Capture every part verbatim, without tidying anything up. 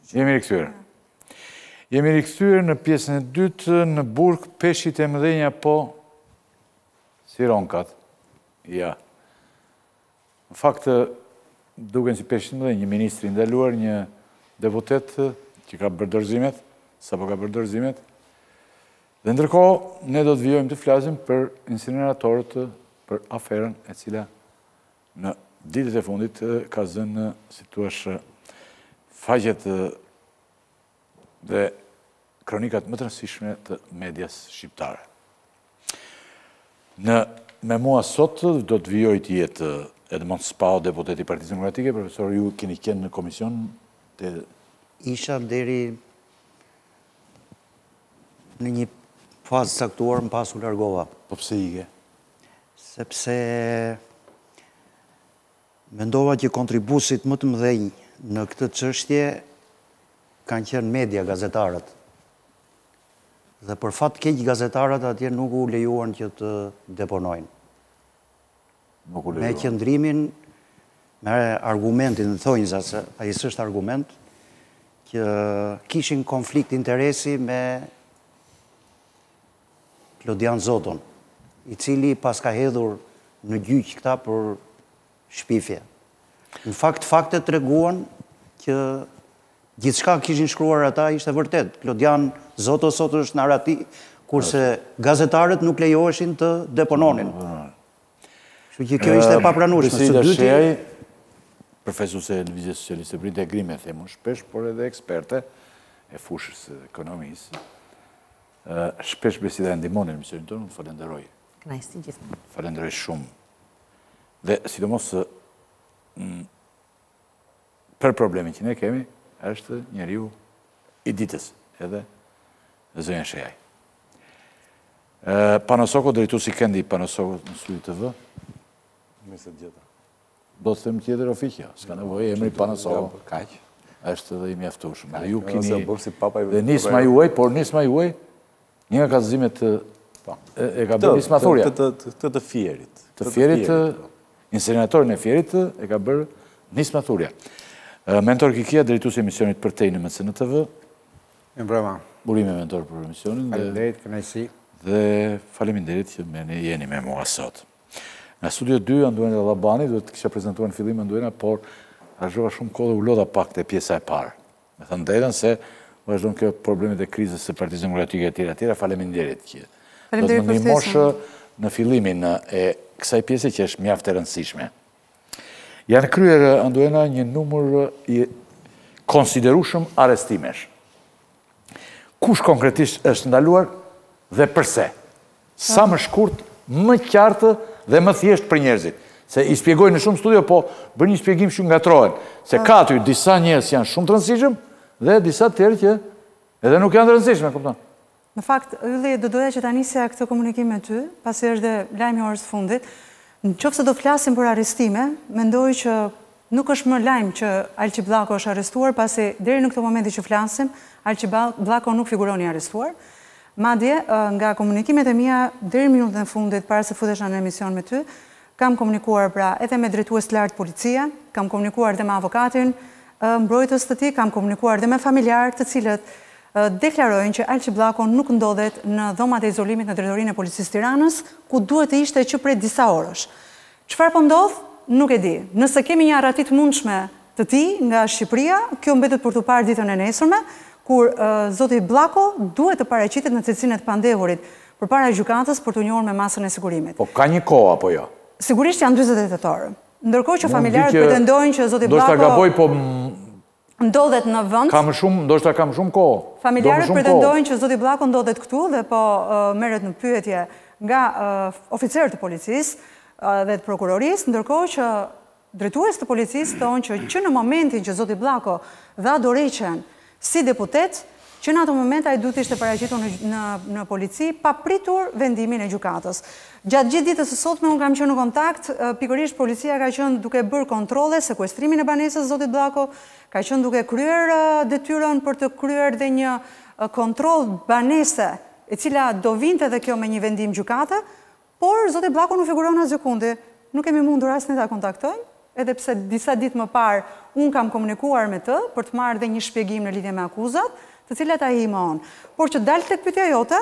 Jemi rikthyer. Jemi rikthyer në pjesën e dytë në burg peshqit e mëdhenja po si ronkat. Ja. Në fakt, duken si peshqit mëdhenj, një ministri ndaluar, një deputet që ka bërë dorëzimet, sapo ka bërë dorëzimet. Dhe ndërkohë, ne do të vijojmë të flasim për incineratorët, për aferën e cila në ditët e fundit ka zënë, si thuash, faqet dhe kronikat më të rëndësishme të medias shqiptare. Në me mua sot do të vijoj të jetë Edmond Spao, deputet i Partisë Demokratike. Profesor, ju keni qenë në komision të... Isha deri në një fazë saktuar më pas u largova. Po pse ike? Sepse mendova që kontribusit më të mëdhenj në këtë çështje kanë qenë media, gazetarët. Dhe për fat keq gazetarët atje nuk u lejuan që të deponojnë. Nuk u lejuan. Me qëndrimin, me argumentin, në thonjza, se ai s'është argument, që kishin konflikt interesi me Klodian Zoton, i cili pas ka hedhur në gjyq këta për shpifje. Në fakt, faktet treguan që gjithçka kishin shkruar ata ishte vërtet. Klodian Zoto sot është narati, kurse gazetarët nuk lejoheshin të depononin. Kështu që kjo ishte papranueshme. Së dyti, profesuese e Lëvizjes Socialiste Brinte Grime, themun shpesh, por edhe eksperte e fushës ekonomisë, shpesh besida e ndihmonin emisionin tonë, më falenderoj. Kënaqësi gjithmonë. Falenderoj shumë. Dhe sidomos për problemin që ne kemi, është njeriu i ditës, edhe zënja Shejaj. Panosoko, drejtuesi Kendi i Panosokut në Studio T V. Mëse gjitha. Do të them tjetër ofiqja, s'ka nevojë emri Panosoko. Kaq. Është edhe i mjaftueshëm. Dhe ju keni dhe dhe nisma juaj, por nisma juaj, një nga kallëzimet e ka bërë nisma thurja. Të të fjerit. Të fjerit, inseneratorin e fjerit e ka bërë nisma thurja. Mentor Kikia, drejtuesi i emisionit për tej në M C N T V. Mirë mbrëma. Burime mentor për emisionin. Faleminderit, kënaqësi. Dhe faleminderit që me jeni me mua sot. Në studio dy, Anduena Llabani, duhet të kisha prezantuar në fillim Anduena, por vazhdova shumë kohë dhe u lodha pak te pjesa e parë. Me thënë drejtën se vazhdon kjo problemet e krizës së Partisë Demokratike e tjera e tjera. Faleminderit që do të më ndihmosh në fillimin e kësaj pjese që është mjaft e rëndësishme. Janë kryer, Anduena, një numër i konsiderueshëm arrestimesh. Kush konkretisht është ndaluar dhe përse? Sa më shkurt, më qartë dhe më thjesht për njerëzit. Se i shpjegoj në shumë studio, po bërë një shpjegim shumë ngatrohen. Se ka aty disa njerëz janë shumë të rëndësishëm dhe disa të tjerë që edhe nuk janë të rëndësishme, kupton? Në fakt, Ylli, do doja që ta nisja këtë komunikim me ty, pasi është dhe lajmi orës fundit. Në qoftë se do flasim për arrestime, mendoj që nuk është më lajm që Alqi Bllako është arrestuar, pasi deri në këtë momenti që flasim, Alqi Bllako nuk figuron i arrestuar. Madje, nga komunikimet e mia, deri në minutën e fundit, para se futesha në emision me ty, kam komunikuar pra edhe me drejtues të lartë policia, kam komunikuar edhe me avokatin mbrojtës të tij, kam komunikuar edhe me familjarë të cilët deklarojnë që Alqi Bllako nuk ndodhet në dhomat e izolimit në drejtorinë e policisë Tiranës, ku duhet të ishte që prej disa orësh. Çfarë po ndodh? Nuk e di. Nëse kemi një arratit mundshme të tij nga Shqipëria, kjo mbetet për të parë ditën e nesërme, kur zoti Bllako duhet të paraqitet në cilësinë e të pandehurit përpara gjykatës për të njohur me masën e sigurimit. Po ka një kohë apo jo? Sigurisht janë dyzet e tetë orë. Ndërkohë që familjarët pretendojnë që zoti Bllako ndoshta gaboj, po ndodhet në vend. Kam shumë, ndoshta kam shumë kohë. Familjarët pretendojnë që zoti Bllako ndodhet këtu dhe po merret në pyetje nga oficerët të policisë dhe të prokurorisë, ndërkohë që drejtues të policisë thonë që që në momentin që zoti Bllako dha dorëheqjen si deputet, që në ato moment ai duhet ishte paraqitur në, në, në polici pa pritur vendimin e gjykatës. Gjatë gjithë ditës së sotme unë kam qenë në kontakt, pikërisht policia ka qenë duke bërë kontrole, sekuestrimin e banesës zotit Bllako, ka qenë duke kryer detyrën për të kryer dhe një kontroll banese, e cila do vinte dhe kjo me një vendim gjykate, por zoti Bllako nuk figuron asgjë kundi. Nuk kemi mundur as ne ta kontaktojmë, edhe pse disa ditë më parë unë kam komunikuar me të për të marrë dhe një shpjegim në lidhje me akuzat, të cilat ai i mohon. Por që dalë tek pyetja jote,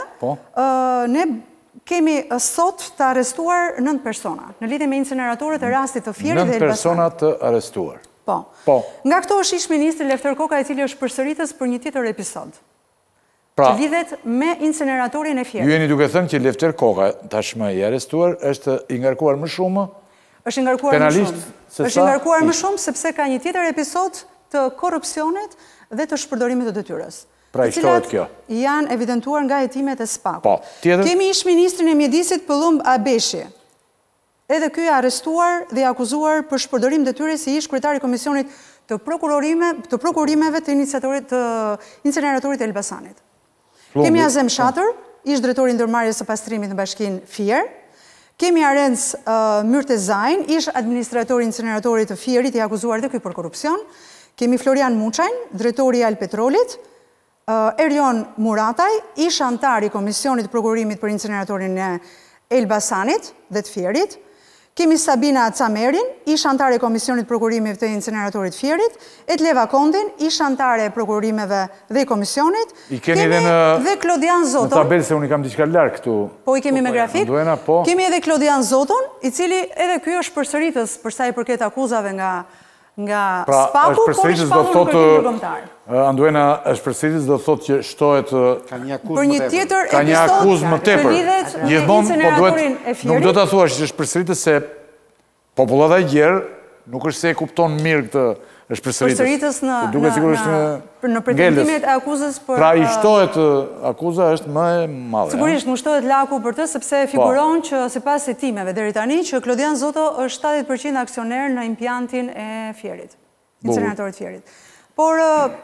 ne kemi sot të arrestuar nëntë persona në lidhje me incineratorët e rastit të Fierit dhe Elbasanit. Nëntë persona të arrestuar. Po. Po. Nga këto është ish ministri Lefter Koka, i cili është përsëritës për një tjetër episod. Pra, që lidhet me incineratorin e Fierit. Ju jeni duke thënë që Lefter Koka tashmë i arrestuar është i ngarkuar më shumë? Është i ngarkuar më penalisht, shumë. se Është sa? i ngarkuar më shumë sepse ka një tjetër episod të korrupsionit dhe të shpërdorimit të detyrës. Pra, i shtohet kjo? Janë evidentuar nga hetimet e SPAK. Po, tjetër? Kemi ish ministrin e mjedisit Pëllumb Abeshi. Edhe ky e arrestuar dhe akuzuar për shpërdorim detyre si ish kryetari i komisionit të prokurorime, të prokurimeve të iniciatorit të inceneratorit e Elbasanit. Kemi Azem Shatër, ish drejtori i ndërmarrjes së pastrimit në Bashkinë Fier. Kemi Arenc uh, Myrtezajn, ish administratori i inceneratorit të Fierit, i akuzuar dhe ky për korrupsion. Kemi Florian Muçajn, drejtori i Alpetrolit. Uh, Erion Murataj, ish antar i Komisionit të Prokurimit për inceneratorin e Elbasanit dhe të Fierit. Kemi Sabina Camerin, ish antare e Komisionit Prokurimit të Inceneratorit Fierit, Etleva Kondin, ish antare e Prokurimeve dhe Komisionit. I keni edhe në dhe Klodian Zoton. Në tabelë se unë i kam diçka larg këtu. Po i kemi me grafik. Nduena, po. Kemi edhe Klodian Zoton, i cili edhe ky është përsëritës për sa i përket akuzave nga nga pra, SPAK-u, por i shpallur në kërkim ndërkombëtar. Anduena është përsëritës do thotë që shtohet ka një akuzë për një tjetër ka një akuzë më tepër. lidhet me Gjithmonë, po inceneratorin e Fierit. Nuk do ta thuash që është përsëritës se popullata e gjerë nuk është se e kupton mirë këtë është përsëritës. Përsëritës në Duket sigurisht në në pretendimet e akuzës për pra i shtohet akuza është më e madhe. Sigurisht nuk shtohet laku për të sepse figuron që sipas hetimeve deri tani që Klodian Zoto është shtatëdhjetë përqind aksioner në impjantin e Fierit, inceneratorit Fierit. Por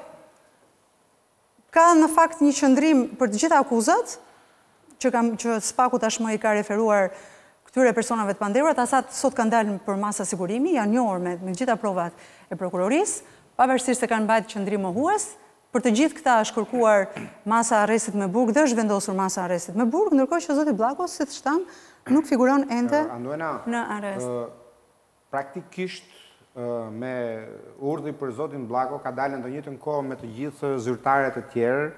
ka në fakt një qëndrim për të gjitha akuzat që kam që SPAK-u tashmë i ka referuar këtyre personave të pandehurat, asat sot kanë dalë për masa sigurimi, janë njohur me, me gjitha provat e prokurorisë, pavarësisht se kanë mbajtur qëndrim mohues. Për të gjithë këta është kërkuar masa arrestit me burg dhe është vendosur masa arrestit me burg, ndërkohë që zoti Bllako, si të shtam, nuk figuron ende në arrest. Praktikisht me urdhë për zotin Bllako ka dalë në të njëjtën kohë me të gjithë zyrtarët e tjerë,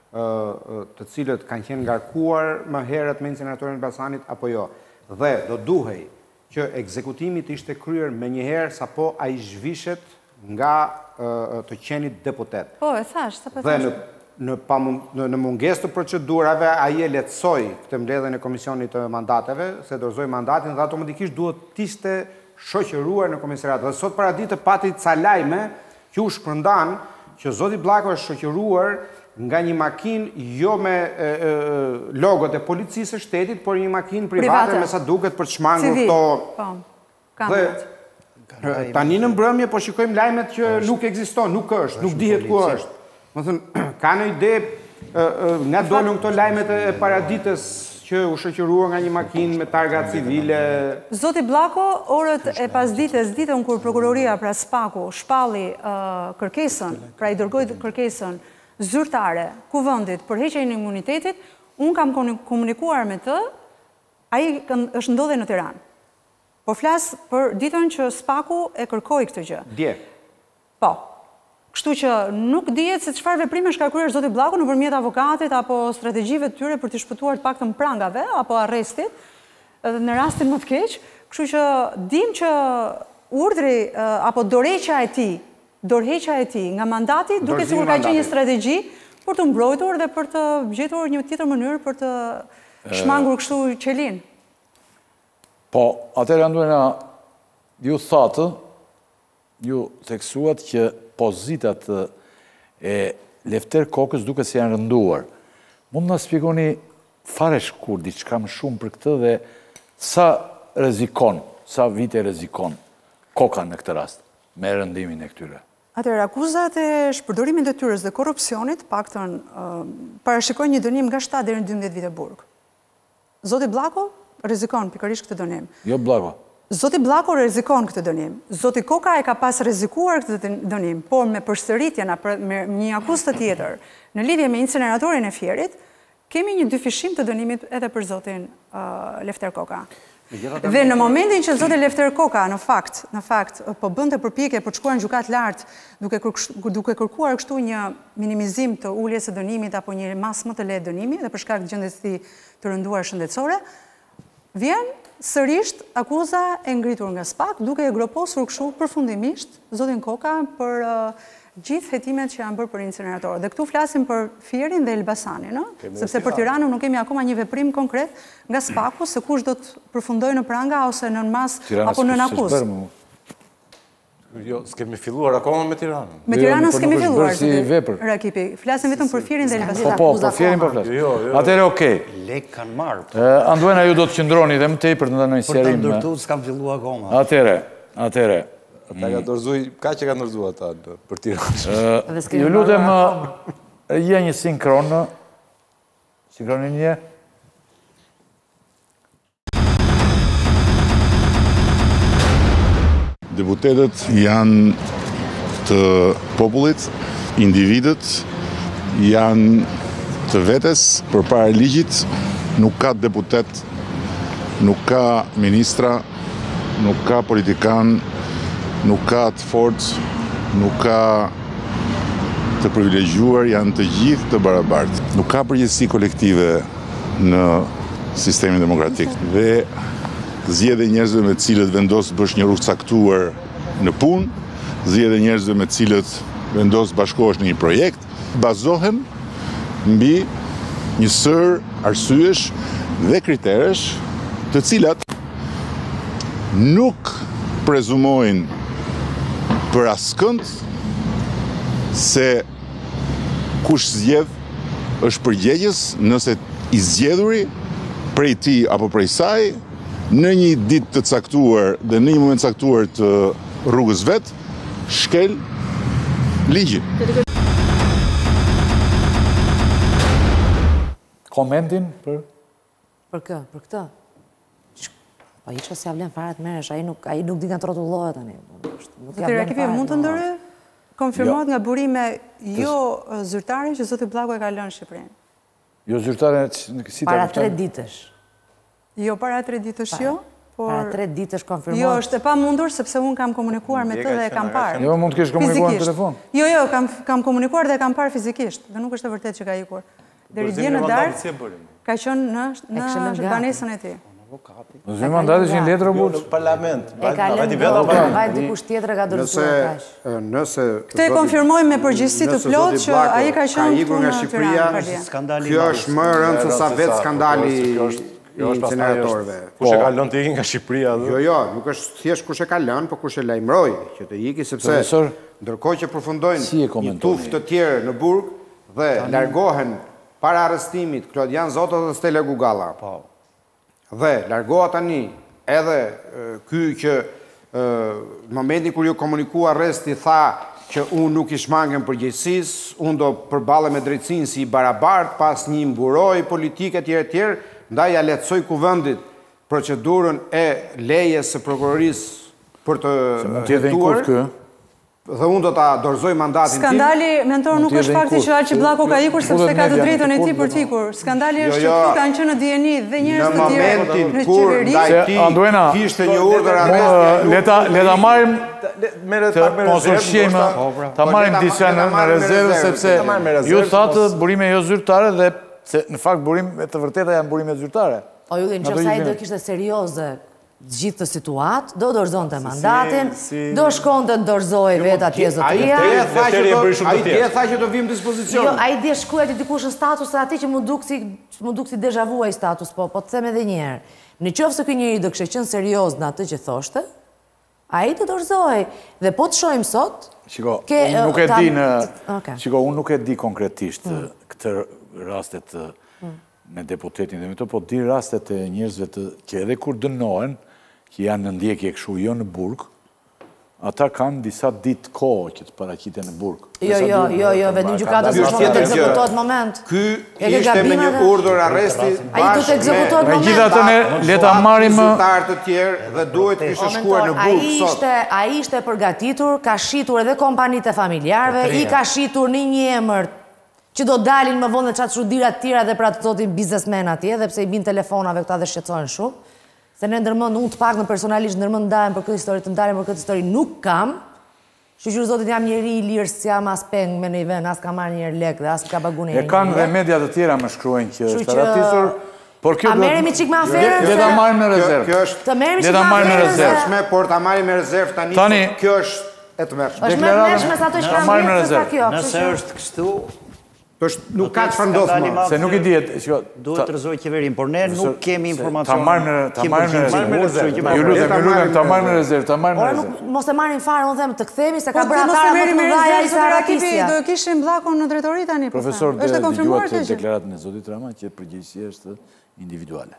të cilët kanë qenë ngarkuar më herët me inceneratorin e Elbasanit apo jo. Dhe do duhej që ekzekutimi të ishte kryer me njëherë sapo ai zhvishet nga të qenit deputet. Po, e thash, sa po Dhe thash. në, në, në mungesë të procedurave, ai e lehtësoi këtë mbledhjen e komisionit të mandateve, se dorëzoi mandatin dhe automatikisht duhet të ishte shoqëruar në komisariat. Dhe sot paraditë pati ca lajme që u shpërndan që zoti Bllako është shoqëruar nga një makinë jo me e, e, logot e policisë së shtetit, por një makinë private, private. me sa duket për të shmangur këto. Po, kamerat. Dhe tani në mbrëmje po shikojmë lajmet që nuk ekziston, nuk është, nuk dihet ku është. Më thënë, ka në ide nga dolën këto lajmet e paraditës që u shoqërua nga një makinë me targa civile. Zoti Bllako, orët e pasdites, ditën kur prokuroria pra SPAK-u shpalli uh, kërkesën, pra i dërgoi kërkesën zyrtare kuvendit për heqjen e imunitetit, unë kam komunikuar me të, ai është ndodhe në Tiranë. Po flas për ditën që SPAK-u e kërkoi këtë gjë. Dje. Po. Kështu që nuk dihet se çfarë veprimesh ka kryer zoti Bllako nëpërmjet avokatit apo strategjive të tyre për të shpëtuar të paktën prangave apo arrestit në rastin më të keq. Kështu që dim që urdhri apo dorëheqja e tij, dorëheqja e tij nga mandati duket sikur ka qenë një strategji për të mbrojtur dhe për të gjetur një tjetër mënyrë për të shmangur kështu qelin. Po, atëherë nduena ju thatë, ju theksuat që pozitat e Lefter Kokës duke se janë rënduar. Mund në spjegoni fare shkur diçka më shumë për këtë dhe sa rezikon, sa vite rezikon Koka në këtë rast me rëndimin e këtyre? Atëherë, akuzat e shpërdorimit të detyrës dhe korrupsionit paktën uh, parashikojnë një dënim nga shtatë deri në dymbëdhjetë vite burg. Zoti Bllako rrezikon pikërisht këtë dënim. Jo Bllako. Zoti Bllako rrezikon këtë dënim. Zoti Koka e ka pas rrezikuar këtë dënim, por me përsëritjen me një akuzë të tjetër në lidhje me inceneratorin e Fierit, kemi një dyfishim të dënimit edhe për zotin uh, Lefter Koka. Dhe në momentin që zoti Lefter Koka, në fakt, në fakt, po bënte përpjekje për të shkuar në gjykatë lartë, duke, kërk, duke kërkuar kështu një minimizim të uljes së dënimit apo një mas më të lehtë dënimi dhe për shkak të gjendjes së tij të rënduar shëndetësore, vjen sërisht akuza e ngritur nga SPAK, duke e groposur kështu përfundimisht zotin Koka për uh, gjithë hetimet që janë bërë për incineratorë. Dhe këtu flasim për Fierin dhe Elbasanin, no? Sepse për Tiranën nuk kemi akoma një veprim konkret nga SPAK-u se kush do të përfundojë në pranga ose në mas apo në akuzë. Jo, s'kemi filluar akoma me Tiranën. Me Tiranën s'kemi filluar. Si vepër. Rakipi, flasim vetëm për Fierin dhe Elbasanin. Po, po, për Fierin po flasim. Atëherë, okej. Lek kanë marrë. Anduena, ju do të qëndroni dhe më tej për të ndarë një Për të sjerim. ndërtu, s'kam fillu akoma. Atëherë, atëherë. Ata ka dorëzuar, ka që ka dorëzuar ata për Tiranën. Ju lutem, je një sinkron, sinkronin një. Deputetët janë të popullit, individët janë të vetes përpara ligjit, nuk ka deputet, nuk ka ministra, nuk ka politikan, nuk ka të fortë, nuk ka të privilegjuar, janë të gjithë të barabartë. Nuk ka përgjegjësi kolektive në sistemin demokratik. Dhe zgjedhje njerëzve me cilët vendos bësh një rrugë caktuar në punë, zgjedhje njerëzve me cilët vendos bashkohesh në një projekt, bazohen mbi një sër arsyesh dhe kriteresh të cilat nuk prezumojnë për askënd se kush zgjedh është përgjegjës nëse i zgjedhuri prej tij apo prej saj në një ditë të caktuar dhe në një moment caktuar të rrugës vet shkel ligjin. Komentin për Për kë, për këtë. Po i që s'ja vlen fare të meresh, ai nuk ai nuk di nga trotullohet tani. Zoti Rakipi, mund të ndërë konfirmohet nga burime jo zyrtare që zoti Bllaku e ka lënë Shqipërinë. Jo zyrtare si ta para tre ditësh. Jo para tre ditësh jo, por para tre ditësh konfirmohet. Jo, është e pamundur sepse un kam komunikuar me të dhe e kam parë. Jo, mund të kesh komunikuar në telefon. Jo, jo, kam kam komunikuar dhe e kam parë fizikisht, dhe nuk është e vërtetë që ka ikur. Deri dje në darkë ka qenë në në banesën e tij. Zë mandati që në letër o burë? Në parlament. E ka lënë dorë, vaj dikush tjetër ka dorëzuar kaq. Nëse... Këtë e konfirmojmë me përgjithësi të plotë që ai ka qenë këtu në Tiranë. Kjo është më rëndë se sa vetë skandali i incineratorëve. Kush e ka lënë të ikin nga Shqipëria? Jo, jo, nuk është thjesht kush e ka lënë, por kush e lajmëroi që të iki, sepse ndërkohë që përfundojnë një tuftë të tjerë në burg dhe largohen para arrestimit Klodian Zota dhe Stella Gugalla. Dhe largohet tani edhe ky që në momentin kur ju komunikua arresti tha që unë nuk i shmangen përgjegjësisë, unë do përballem me drejtsinë si i barabart pas një mburoj politike tjere tjere, ndaj ja lehtësoj kuvendit procedurën e lejes së prokurorisë për të hetuar. Dhe unë do ta dorëzoj mandatin tim. Skandali, mentor, nuk është fakti që Alqi Bllaku ka ikur sepse ka të drejtën e tij për të ikur. Skandali është që këtu kanë qenë në D N I dhe njerëz të tjerë në momentin kur ndaj tij kishte një urdhër arresti. Leta leta marrim merret pak me rezervë. Ta marrim disa në rezervë sepse ju thatë burime jo zyrtare dhe në fakt burime të vërteta janë burime zyrtare. O ju dhe në qëfësa i do kishte serioze gjithë të situatë, do dorëzon të mandatin, do shkon të ndorëzoj vetë atje zotëria. A i dje tha që do vim dispozicion. Jo, a i dje shkuet i dikush në status dhe ati që mu duk si deja vu e status, po, po të them edhe njerë. Në qofë se këj njëri do kështë qenë serios në atë që thoshte, a i të dorëzoj. Dhe po të shojmë sot... Shiko, unë nuk e di në... Shiko, unë nuk e di konkretisht këtë rastet me deputetin dhe me të, po di rastet e njerëzve të që edhe kur dënohen, që janë në ndjekje kështu jo në burg, ata kanë disa ditë kohë që të paraqiten në burg. Jo, jo, jo, jo, vendim gjykatës është të ekzekutohet moment. Ky ishte me një urdhër arresti bashkë me Megjithatë le ta marrim zyrtar të tjerë dhe duhet të kishte shkuar në burg sot. Ai ishte përgatitur, ka shitur edhe kompanitë e familjarëve, i ka shitur në një emër që do dalin më vonë dhe qatë shudira të tjera dhe pra të thotin biznesmen atje, dhe pse i bin telefonave këta dhe shqetësojnë shumë. Se ne ndërmend, unë të pak në personalisht ndërmend ndajem për këtë histori, të ndajem për këtë histori nuk kam. Shqyqyrë zotit jam njeri i lirë, si jam as peng me në i ven, as ka marrë njerë lek dhe as ka bagune e kanë dhe media të tjera më shkruajnë që është ratisur, por kjo a merremi çik me aferën? Le ta marrim me rezervë. Të merremi çik me aferën. Por ta marrim me rezervë tani, kjo është e të mërshme. Është me mërshme sa të që kam vjetë se kjo. Nëse është kështu, nuk ka që ndodhë më. Se nuk i djetë. Duhet të rëzoj qeverin, por ne nuk kemi informacion. Ta marrim me rezervë. Ju lutem, ju lutem, ta marrim me rezervë, ta marrim me rezervë. Mos e marrim fare, unë them të kthemi, se ka bërë atara më të mëdhaja i Sara Kisja. Do kishim bllakun në drejtori tani. Profesor, dhe dëgjuat deklaratën e zotit Rama që përgjegjësia është individuale.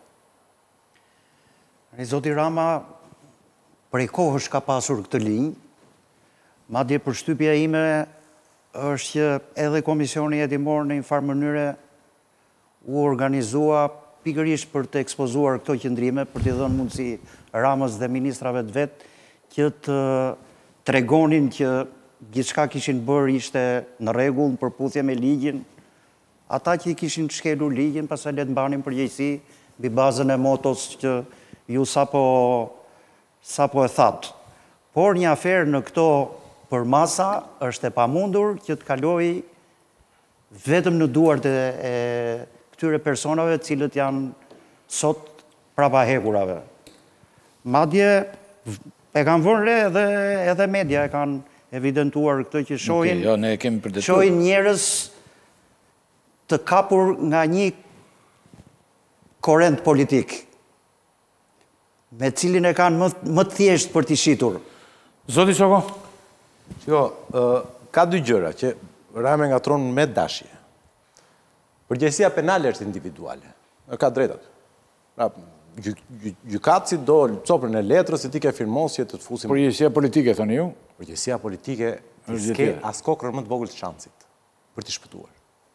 Zoti Rama prej kohësh ka pasur këtë linjë, madje përshtypja ime është që edhe Komisioni Hetimor në një farë mënyre u organizua pikërisht për të ekspozuar këto qëndrime, për t'i dhënë mundësi Ramës dhe ministrave të vetë që të tregonin që gjithçka kishin bërë ishte në rregull, në përputhje me ligjin. Ata që i kishin shkelur ligjin, pastaj le të mbanin përgjegjësi mbi bazën e motos që ju sapo sapo e thatë. Por një aferë në këto për masa është e pamundur që të kaloj vetëm në duart e këtyre personave cilët janë sot prapahekurave. Madje e kanë vënë re edhe, edhe media e kanë evidentuar këtë që shohin, okay, jo, ne kemi përdetuar. Shohin njerëz të kapur nga një korrent politik me cilin e kanë më, më thjesht për t'i shitur. Zoti Shoko? Jo, ka dy gjëra që Rame ngatron me dashje. Përgjegjësia penale është individuale. Ka drejtat. Gjykatësi do coprën e letrës se ti ke firmosje të të fusim. Përgjegjësia politike, thoni ju? Përgjegjësia politike s'ke as kokrën më të vogël të shansit për t'i shpëtuar.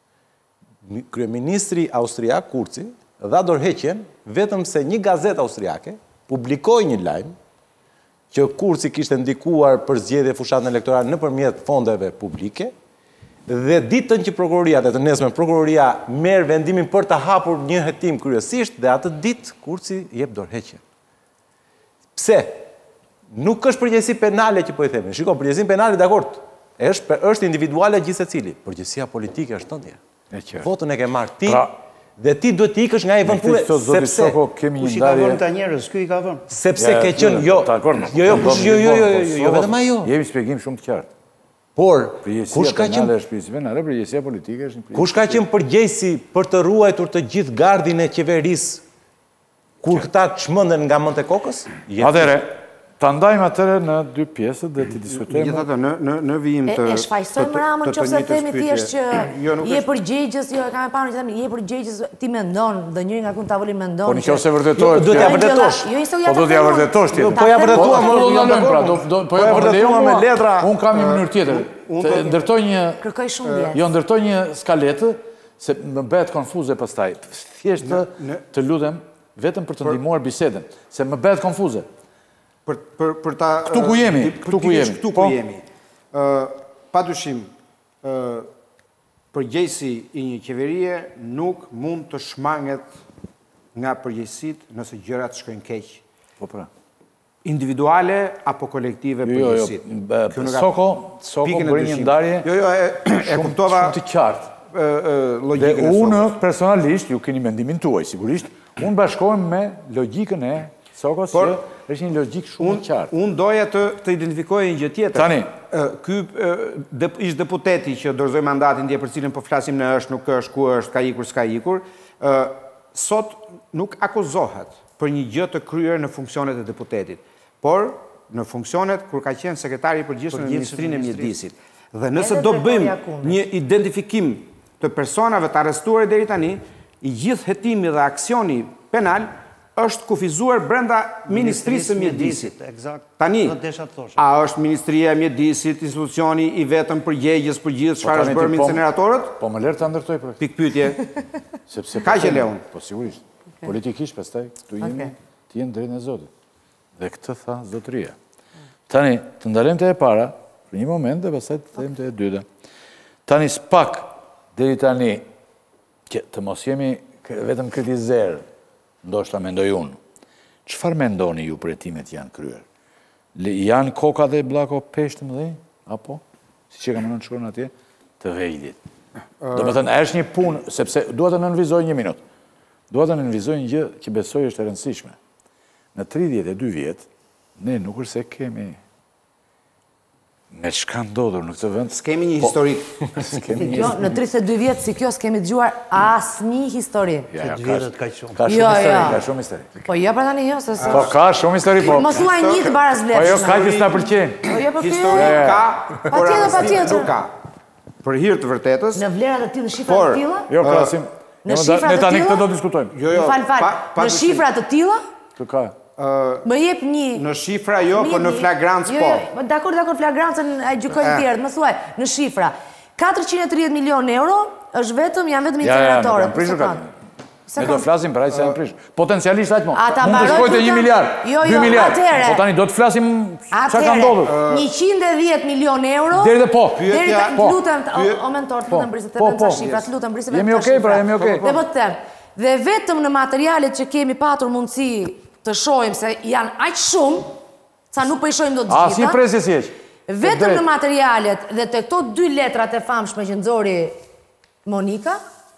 Kryeministri austriak Kurzi dha dorëheqjen vetëm se një gazetë austriake publikoi një lajm që Kurzi kishte ndikuar për zgjedhje fushatën elektorale nëpërmjet fondeve publike, dhe ditën që prokuroria, dhe të nesme prokuroria merr vendimin për të hapur një hetim kryesisht, dhe atë ditë Kurzi jep dorëheqje. Pse? Nuk është përgjegjësi penale që po i themi. Shiko, përgjegjësia penale dakord, është është individuale gjithë secili. Përgjegjësia politike është tëndja. Votën e ke marrë ti. Dhe ti duhet t'i ikësh nga i vend pune, sepse kush i ka vënë ta njerëz, ky i ka vënë. Sepse ke qenë jo, jo, jo, jo, jo, jo, jo, vetëm ajo. Jepi shpjegim shumë të qartë. Por, kush ka qenë përgjegjësia politike është një kush ka qenë përgjegjësi për të ruajtur të gjithë gardin e qeverisë kur këta çmenden nga mend e kokës? Atëre, ta ndajmë atëre në dy pjesët dhe t'i diskutojmë. Megjithatë, në në në vijim të e shfaqsojmë Ramën nëse themi thjesht që je përgjegjës, jo e kam e parë që themi je përgjegjës, ti mendon, do njëri nga ku në tavolin mendon. Po nëse vërtetohet, do t'ja vërtetosh. Po do t'ja vërtetosh ti. Po ja vërtetuam, po ja vërtetuam me letra. Un kam një mënyrë tjetër. Të ndërtoj një kërkoj shumë dje. Jo, ndërtoj një skaletë se më bëhet konfuze pastaj. Thjesht të lutem vetëm për të ndihmuar bisedën, se më bëhet konfuze. Për, për, për ta... Këtu ku jemi, këtu ku jemi. Këtu ku jemi. Pa dyshim, përgjegjësi i një qeverie nuk mund të shmanget nga përgjegjësit nëse gjërat shkojnë keq. Po pra. Individuale apo kolektive përgjegjësit. Jo, jo, Soko, Soko bëri një ndarje. Jo, jo, e kuptova... Shumë të qartë. Logjikën e Sokos. Unë personalisht, ju keni mendimin tuaj, sigurisht, unë bashkohem me logjikën e Sokos, që është një logjik shumë të qartë. Unë doja të, të identifikoj një gjë tjetër. Tani. Ky ish deputeti që dorëzoi mandatin dje për cilën po flasim në është, nuk është, ku është, ka ikur, s'ka ikur, sot nuk akuzohet për një gjë të kryer në funksionet e deputetit, por në funksionet kur ka qenë sekretari i përgjithshëm në Ministrinë e Mjedisit. Dhe nëse do bëjmë një identifikim të personave të arrestuar deri tani, i gjithë hetimi dhe aksioni penal është kufizuar brenda Ministrisë së Mjedisit. Tani, a është Ministria e Mjedisit, institucioni i vetëm përgjegjës për gjithë çfarë është bërë me incineratorët? Po më lërë të ndërtoj për këtë. Pikpyetje. Ka që leun? Po sigurisht. Politikisht pastaj, këtu jemi, ti jenë drejt në Zotit. Dhe këtë tha zotëria. Tani, të ndalem të e para, për një moment dhe pastaj të them të e dyta. Tani spak, deri tani, që të mos jemi vetëm kritizer, ndoshta mendoj unë, çfarë mendoni ju për hetimet janë kryer? Janë koka dhe bllako peshtë më dhe? Apo? Si që kam në shkruar atje? Të vejdit. Do me thënë, është një punë, sepse duhet të nënvizoj një minut. Duhet të nënvizoj një gjë që besoj është e rëndësishme. Në tridhjetë e dy vjetë, ne nuk është se kemi me çka ndodhur në këtë vend. S'kemi një historik. Jo, në tridhjetë e dy vjetë si kjo s'kemi dëgjuar asnjë histori. Që dy vjetët ka shumë. Ka shumë Jo, histori, jo. ka shumë histori. Po jo pra tani jo, se Po ka shumë histori, po. mos thuaj një të baraz Po jo, vlefshme. ka që s'na pëlqen. Po jo për Histori kjo. ka, por Patjetër, arrestim patjetër. nuk ka. Për hir të vërtetës, Në vlera të tilla, në shifra Por, të tilla? Jo, krasim. Në Jo, shifra Ne të tani tilla? këtë do diskutojmë. jo, jo, Fal, fal. pa- pa Në dyshim. shifra të tilla? Kë ka? Më jep një... Në shifra jo, po në Një- flagrancë jo, po. jo, Dakor, dakor, flagrancën e gjykojnë Eh. tjerët, më thuaj, në shifra. katërqind e tridhjetë milion euro është vetëm, janë vetëm Ja, ja, nuk incineratorët. kam prishur ka. Ne do flasim për ajë se janë prish. Potencialisht aq mo. Ata Mund të mbaroj shkojë te një lutem? miliard, Jo, dy jo, miliard. atëhere. Po tani do të flasim çka ka Atëhere, ndodhur. njëqind e dhjetë milion euro... Deri dhe po. Deri Pyetja- të po. lutem, Pyet- o, o mentor, të po, lutem brisë të po, vend ca po. shifra, të lutem brisë të Jemi vend ca okay, pra, shifra. jemi okay. Dhe po të them, dhe vetëm në materialet që kemi patur mundësi të shohim se janë aq shumë, sa nuk po i shohim do të A si gjitha. presje si heq. Vetëm në materialet dhe të këto dy letrat e famshme që nxori Monika,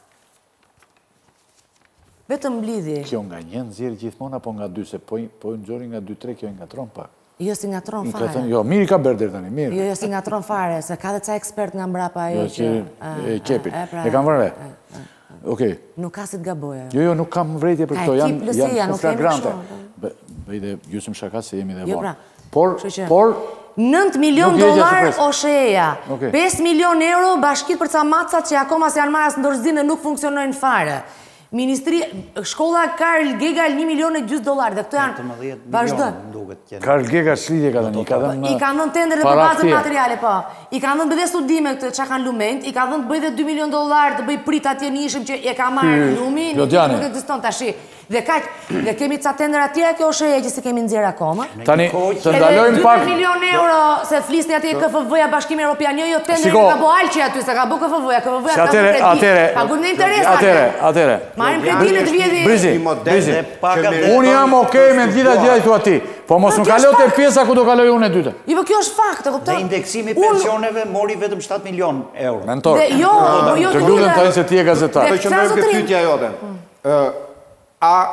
vetëm mblidhi. Kjo nga një nxjerr gjithmonë apo nga dy, se po po nxori nga dy tre kjo i ngatron pak. Jo si ngatron I ka fare. thënë, jo, mirë i ka bërë deri tani, mirë. Jo, jo si ngatron fare, se ka dhe ca ekspert nga mbrapa ajo Jo, që... që e qepin. e, pra, E kam vënë re. Okej. Nuk ka si të gaboja. Jo, jo, nuk kam vrejtje për Ka këto, ekip janë lësia, janë nuk kemi flagrante. kështu. Bë- Bëj dhe gjysmë shaka se jemi dhe Jo, vonë. pra. Por, Kështu që- por, nëntë milion Nuk jegja dollar surprizë. Osheja, Okej. pesë milion euro bashkit për ca macat që akoma se janë marrë as ndorëzim dhe nuk funksionojnë fare. Ministri, shkolla Karl Gegal një milion e gjys dollar dhe këto janë tetëmbëdhjetë vazhdo. milion duket që. Karl Gega shlidje ka dhënë, i ka dhënë I kanë dhënë tender dhe për para bazë këtij. materiale, po. I kanë dhënë bëdhe studime këtë çka kanë lument, i ka dhënë të bëj dhe dy milion dollar të bëj prit atje në ishëm që e ka marrë Ky, lumi, nuk Lodjani. nuk ekziston tash. Dhe kaq, dhe kemi ca tender atje kjo është që si kemi nxjerr akoma. Tani, të Edhe ndalojmë pak... dy milion euro se flisni atje K F V-ja Bashkimi Evropian, jo jo tender Shiko. ka bo Alqi aty se ka bo K F V-ja, K F V-ja Se ka atere, bo kredi. atere, Pagun në interes. atere, atere. Marrim kredinë të vjedhi. Brizi, Një model Brizi. dhe Pak që atë- meriton Unë jam okej me gjitha gjitha i thua ti, po mos Po, më kjo kalo është te fakt. pjesa ku do kaloj unë e dyta. Jo, po kjo është fakt, e kupton? Dhe indeksimi Unë- pensioneve mori vetëm shtatë milion euro. Mentor. Dhe jo, po jo Të të lutem lutem. tani se ti je gazetar. Dhe- Të qëndrojmë Sa ke zotrim? pyetja jote. Ë, A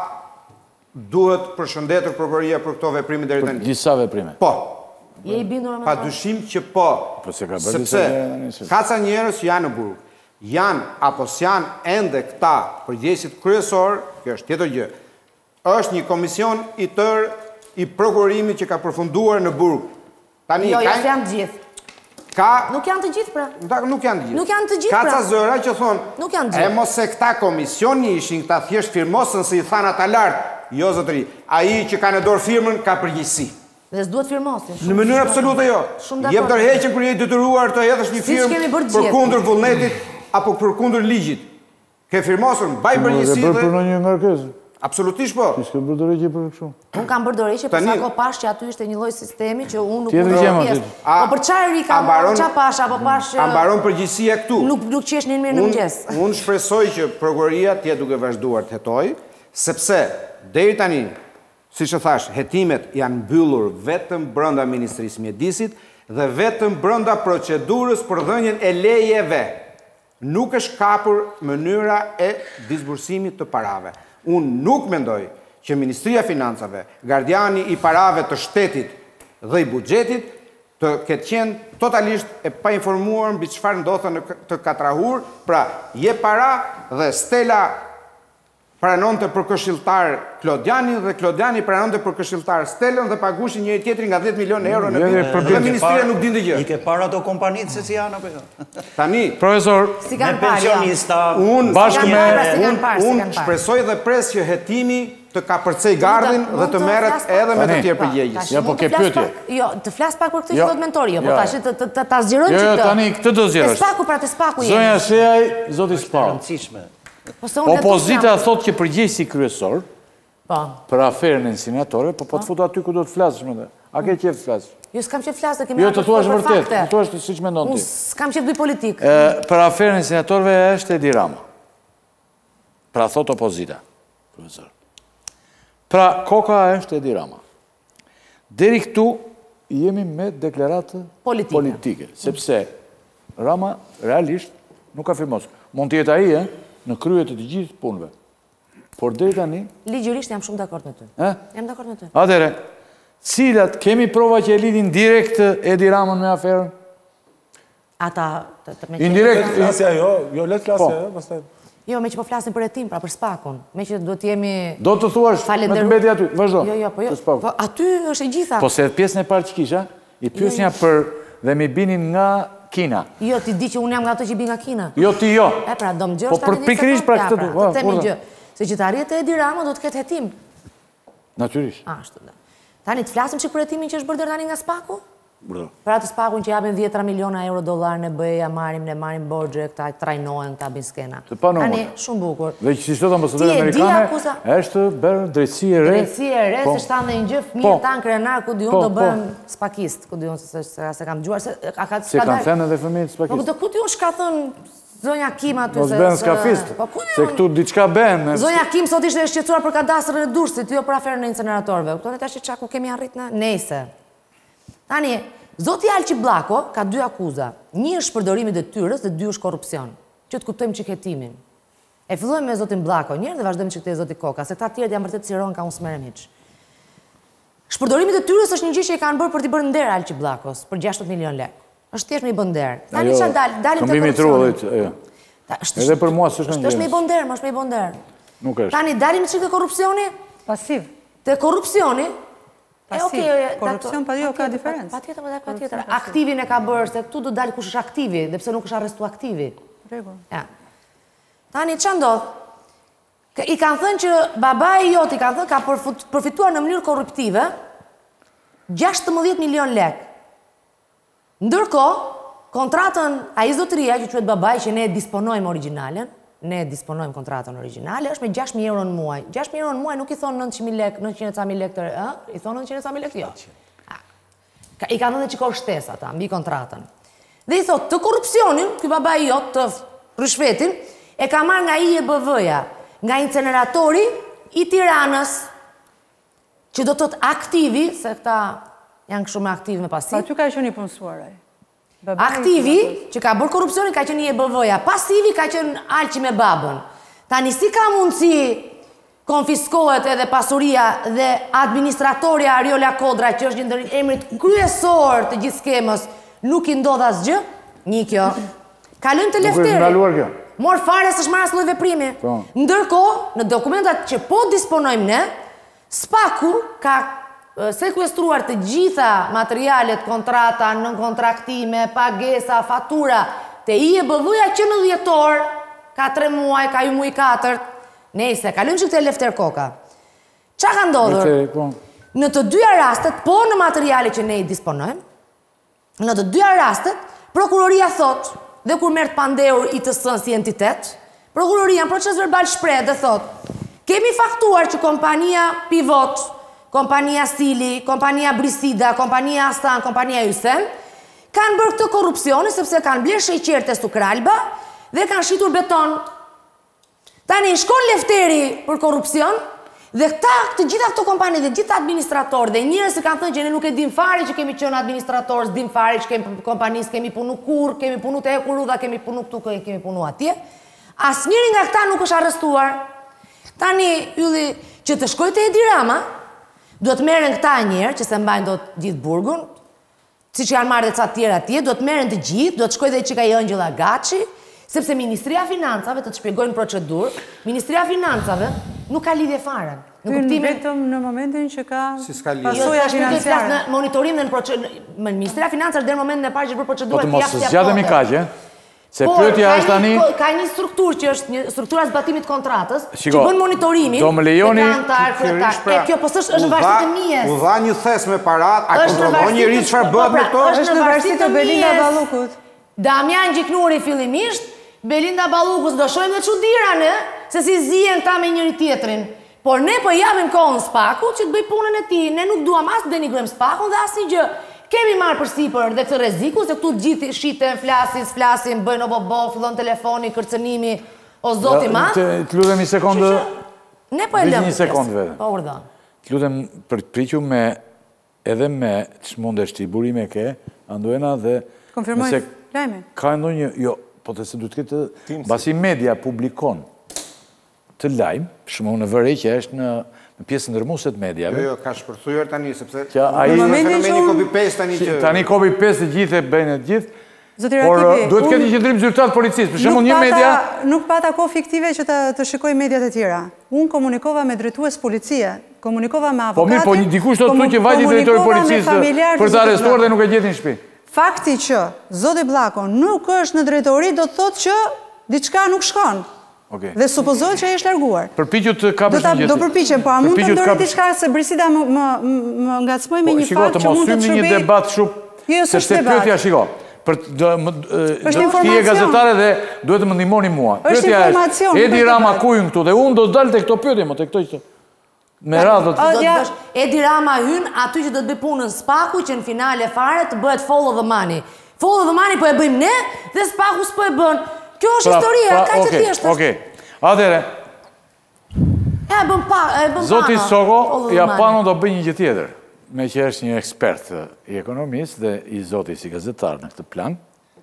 duhet përshëndetur prokuroria për këto veprime deri tani? Disa veprime. Po, Je i bindur me pa to? dyshim që po. Po se ka bërë Sepse disa gjëra tani, se- ka ca njerëz që janë në burg. Janë apo s'janë ende këta përgjegjësit kryesor, kjo është tjetër gjë. Është një komision i tërë i prokurorimit që ka përfunduar në burg. Tani Jo, jo, ka se janë të gjithë. ka Nuk janë të gjithë pra. Nda- nuk janë të gjithë. Nuk janë të gjithë, Ka pra. ca zëra që thonë, Nuk janë të e gjithë. mos se këta komisioni ishin, këta thjesht firmosën se i thanë ata lartë. Jo, zotëri, ai që ka në dorë firmën ka përgjegjësi. Dhe s'duhet firmosin. Në mënyrë absolute jo. Shumë dakord. Jep tërheqjen kur je i detyruar të hedhësh një Siç firmë kemi bërë për gjithë. kundër vullnetit apo për kundër ligjit. Ke firmosur, mbaj Nuk e përgjegjësi bërë për dhe në një ngarkesë. absolutisht po. Ti s'ke bërë dorëgjë për kështu. Unë kam bërë dorëheqje, për Tani- sa kohë pash që aty ishte një lloj sistemi që unë nuk Tjetër mund gjë, të ma, pjesë. tjetër. A- Po për çfarë i a kam mbaron- çfarë pash apo pash A mbaron përgjegjësia këtu. nuk nuk qesh në mirë në Unë mëngjes. unë shpresoj që prokuroria të jetë duke vazhduar të hetoj, sepse deri tani, siç e thash, hetimet janë mbyllur vetëm brenda Ministrisë së Mjedisit dhe vetëm brenda procedurës për dhënien e lejeve. Nuk është kapur mënyra e disbursimit të parave. Unë nuk mendoj që Ministria e Financave, gardiani i parave të shtetit dhe i buxhetit, të ketë qenë totalisht e pa informuar mbi çfarë ndodhte në k- të katrahur, pra je para dhe Stella pranonte për këshilltar Klodianin dhe Klodiani pranonte për këshilltar Stellën dhe pagushin njëri tjetrin nga dhjetë milionë euro në Je, je, vit. për Dhe bim- ministria nuk dinte I gjë. ke para ato kompanitë se si janë apo jo? Tani, Profesor, Si Me kanë parë. jo. pensionista, unë Bashkë Si me- kanë parë, si kanë unë parë, si unë kanë parë. shpresoj dhe pres që hetimi të ka përcej gardhin Mund dhe të të merret flas pak? edhe me të Tani. tjerë Pa, përgjegjës. tash Ja, po mund ke të flas pyetje. pak- Jo, të flas pak për këtë që Jo, thotë mentori, jo, po jo. tash të të- të- ta zgjerojmë Jo, që jo, këtë. tani këtë do zgjerosh. Te spaku pra te spaku jemi. Zonja Sheaj, zoti Spau. rëndësishme. Po se unë Opozita jam- thotë që përgjegjësi kryesor Po. për aferën e insineratorëve, po po të futu aty ku do të flasësh më dhe. A ke qef të flasësh? Jo, s'kam qef flas, do kemi Jo, ardhur të thuash për vërtet, fakte. të thuash siç mendon Unë ti. s'kam qef bëj politikë. E, Për aferën e insineratorëve është Edi Rama. Pra thot opozita, profesor. Pra, koka është Edi Rama. Deri këtu jemi me deklaratë Politike. politike, sepse Rama realisht nuk ka firmos. Mund të jetë ai, eh, në krye të të gjithë punëve. Por deri tani, Ligjërisht jam shumë dakord me ty. eh? Jam dakord me ty. Atëre, cilat kemi prova që e lidhin direkt Edi Ramën me aferën? Ata të, të me Indirekt, Klasja jo, jo let klasja Po. jo, pastaj. Jo, me që po flasin për Etim, pra për Spakun. Me që duhet jemi... do të thuash me të mbeti aty, vazhdo. Jo, jo, po jo. Të spaku. Po aty është e gjitha. Po se pjesën e parë që kisha, i pyesnja për dhe mi binin nga Kina. Jo, ti di që unë jam nga ato që bi nga Kina. Jo ti jo. E pra, do më gjë Po është për tani pikërisht njëse pra po, këtë ja, du. pra, të temi urdhë. gjë. Se që të arjet e Edi Rama do të ketë Hetim. Natyrisht. Ashtu da. Tani të flasim që për Hetimin që është bërë deri tani nga Spaku? Urdhë. Për atë Spakun që japin dhjetra miliona euro dollar në bëja, marim, ne marim borgje, këta trajnohen, këta bin skena. Të pa numër. Tani, shumë bukur. Dhe që si shtot ambasadore Ti e di amerikane, akuza- është bërë drejtësi e re. Drejtësi e re, Po. se shtanë dhe një gjë Po. fëmijë tanë krenar, ku di unë Po, do po. bëhem spakist, ku di unë se, se, se kam gjuar, se a ka Se kanë thënë edhe fëmijët Po, spakist. do ku di unë shka thënë zonja Kim aty Mos se... bëhen se- skafist. Po, ku di Se unë? këtu diçka bën. me- Zonja Kim sot ishte e shqetësuar për kadastrën e Durrësit, jo për aferën e inceneratorëve. Kuptoni tash çka ku kemi arrit në Nese. Tani, zoti Alçi Bllako ka dy akuza. Një është përdorimi i detyrës dhe dy është korrupsion. Që të kuptojmë çik Hetimin. E fillojmë me zotin Bllako një herë dhe vazhdojmë çik te zoti Koka, se këta të tjerët janë vërtet si ron ka unë smerrem hiç. Shpërdorimi i detyrës është një gjë që e kanë bërë për t'i bërë nder Alçi Bllakos për gjashtëdhjetë milion lekë. Është thjesht me i bën nder. Tani Ajo, çfarë dal, dalim te këmbimi i korrupsioni. trullit, jo. Ta, është- Edhe për mua s'është është një është me i gjë. bën nder, më është me i bën nder. Nuk është. Tani dalim çik te korrupsioni? Pasiv. Te korrupsioni, e Pasiv. okay, Korrupsion, pa jo, ka diferencë. Patjetër, patjetër, patjetër. Aktivin e ka bërë, se këtu do dalë kush është aktivi, dhe pse nuk është arrestu aktivi. Rregull. Ja. Tani ç'a ndodh? Ka- I kanë thënë që babai i jot i kanë thënë ka përfut- përfituar në mënyrë korruptive gjashtëdhjetë milion lekë. Ndërkohë, kontratën ai zotëria që quhet babai që ne e disponojmë origjinalen, ne disponojmë kontratën origjinale, është me gjashtë mijë euro në muaj. gjashtë mijë euro në muaj nuk i thonë nëntëqind mijë lekë, nëntëqind e ca mijë lekë, të- ë? I thonë nëntëqind e ca mijë lekë, jo. A, ka- I kanë thënë që ka shtesë ata mbi kontratën. Dhe i thotë, të korrupsionin, ky babai jot të rishvetin, e ka marrë nga I E B V-ja, nga inceneratori i Tiranës, që do të thotë aktivi, se këta janë kështu me aktiv me Pa pasiv. aty ka qenë i punësuar ai. Babai- Aktivi, që ka bërë korrupsionin, ka qenë I E B V-ja. Pasivi ka qenë Alçi me babën. Tani si ka mundësi konfiskohet edhe pasuria dhe administratorja Ariola Kodra, që është një ndër emrit kryesor të gjithë skemës, nuk i ndodh asgjë? Një kjo. Kalojmë te Nuk është Lefteri. ndaluar kjo. Mor fare s'është marrë as lloj veprimi. Po. Ndërkohë, në dokumentat që po disponojmë ne, Spaku ka e, sekuestruar të gjitha materialet, kontrata, nën kontraktime, pagesa, fatura, te I E B V-ja që në dhjetor, ka tre muaj, ka ju muaj katërt. Nëse, kalojmë që këtë Lefter Koka. Qa ka ndodhur? Lefteri, po. Në të dyja rastet, po në materiale që ne i disponojmë, në të dyja rastet, prokuroria thot, dhe kur merr të pandehur I T S-n si entitet, prokuroria në proces verbal shpreh dhe thot, kemi faktuar që kompania Pivot, kompania Stili, kompania Brisida, kompania Astan, kompania Ysen, kanë bërë këtë korrupsioni sepse kanë blerë sheqer te Sukralba dhe kanë shitur beton. Tani shkon Lefteri për korrupsion dhe këta, të gjitha këto kompani dhe gjitha administratorë dhe njerëz që kanë thënë që ne nuk e dim fare që kemi qenë administratorë, s'dim fare që kemi kompanisë, kemi punu kur, kemi punu te Ekurudha, kemi punu këtu, kemi punu atje. Asnjëri nga këta nuk është arrestuar. Tani, ylli, që të shkojë te Edi Rama, duhet merren këta njerë që se mbajnë do të gjithë burgun, si që janë marrë dhe ca tjera atje, do të merren të gjithë, do të shkojë dhe çika i Ëngjëlla Gaçi, sepse Ministria Financave, të të shpjegojnë procedurë, Ministria Financave nuk ka lidhje fare. Në Hyn kuptimin vetëm në momentin që ka Si s'ka lidhje. Jo, pasoja tash nuk e flas financiare. në monitorim dhe në procedurë. Ministria Financave deri në momentin e parë që bërë Po procedurë të mos zgjatemi kaq, e? Se Por, pyetja ka është një- tani, ka një strukturë që është një struktura zbatimit kontratës, Shiko, që bën monitorimin. do më lejoni- me antar, kryetar. Pra, E kjo po s'është është në varësi të mijës. U dha një thes me parat, a Është në kontrollon varësi njëri të- çfarë po, bëhet me pra, këto? Është në varësi të Belinda mijës. Ballukut. Damian Gjiknuri fillimisht, Belinda Ballukus do shojmë dhe çudiran, e? Se si zihen këta me njëri tjetrin. Por ne po japim kohën Spakut që të bëj punën e tij. Ne nuk duam as të denigrojmë Spakun dhe asnjë gjë. Kemi marrë përsipër dhe këtë rreziku se këtu gjithë shiten, flasin, flasin, bëjnë obobo, fillon telefoni, kërcënimi, o zoti madh. të të lutem një sekondë. Ne po e Veç lëmë. një sekondë vetëm. Po urdhë. të lutem përpiqu me edhe me ç'mundesh ti, burime ke, Anduena dhe Konfirmoj lajmin. Ka ndonjë, jo, po të se du të këtë, basi media publikon të lajmë, shumë në vërrej që është në pjesë ndërmuese të mediave. Jo, jo, ka shpërthyer tani, sepse ai fenomeni copy-paste tani që... Tani copy-paste të gjithë e bëjnë të gjithë, Zoti por Rakipi, duhet të ketë një qendrim zyrtar të policisë. Për shembull, një media... Nuk pata kohë fiktive që të shikoj mediat e tjera. Unë komunikova me drejtues policie, komunikova me avokatin... Po mirë, po dikush do të thotë që vajti drejtori policisë për të arrestuar dhe nuk e gjetin në shtëpi. Fakti që Zoti Bllako nuk është në drejtori do të thotë që diçka nuk shkon. Dhe supozohet që ai është larguar. Përpiqu të kapësh një gjë. Do përpiqem, po a mund të ndori diçka se Brisida më ngacmoi me një fakt që mund të shërbejë. Shiko, të mos hymë një debat shumë, sepse pyetja, shiko, ti je gazetare dhe duhet të më ndihmoni mua. Është informacion. Edi Rama ku hyn këtu dhe unë do të dal te këto pyetje, mo te këto që me radhë të... Edi Rama hyn aty që do të bëj punën Spaku që në finale fare të bëhet follow the money. Follow the money po e bëjmë ne dhe Spaku s'po e bën. Kjo është historia, ka që thjesht është. Okej, atere, Zoti Soko, Japano do bëj një gjë tjetër, me që është një ekspert i ekonomisë dhe i zoti si gazetar në këtë plan.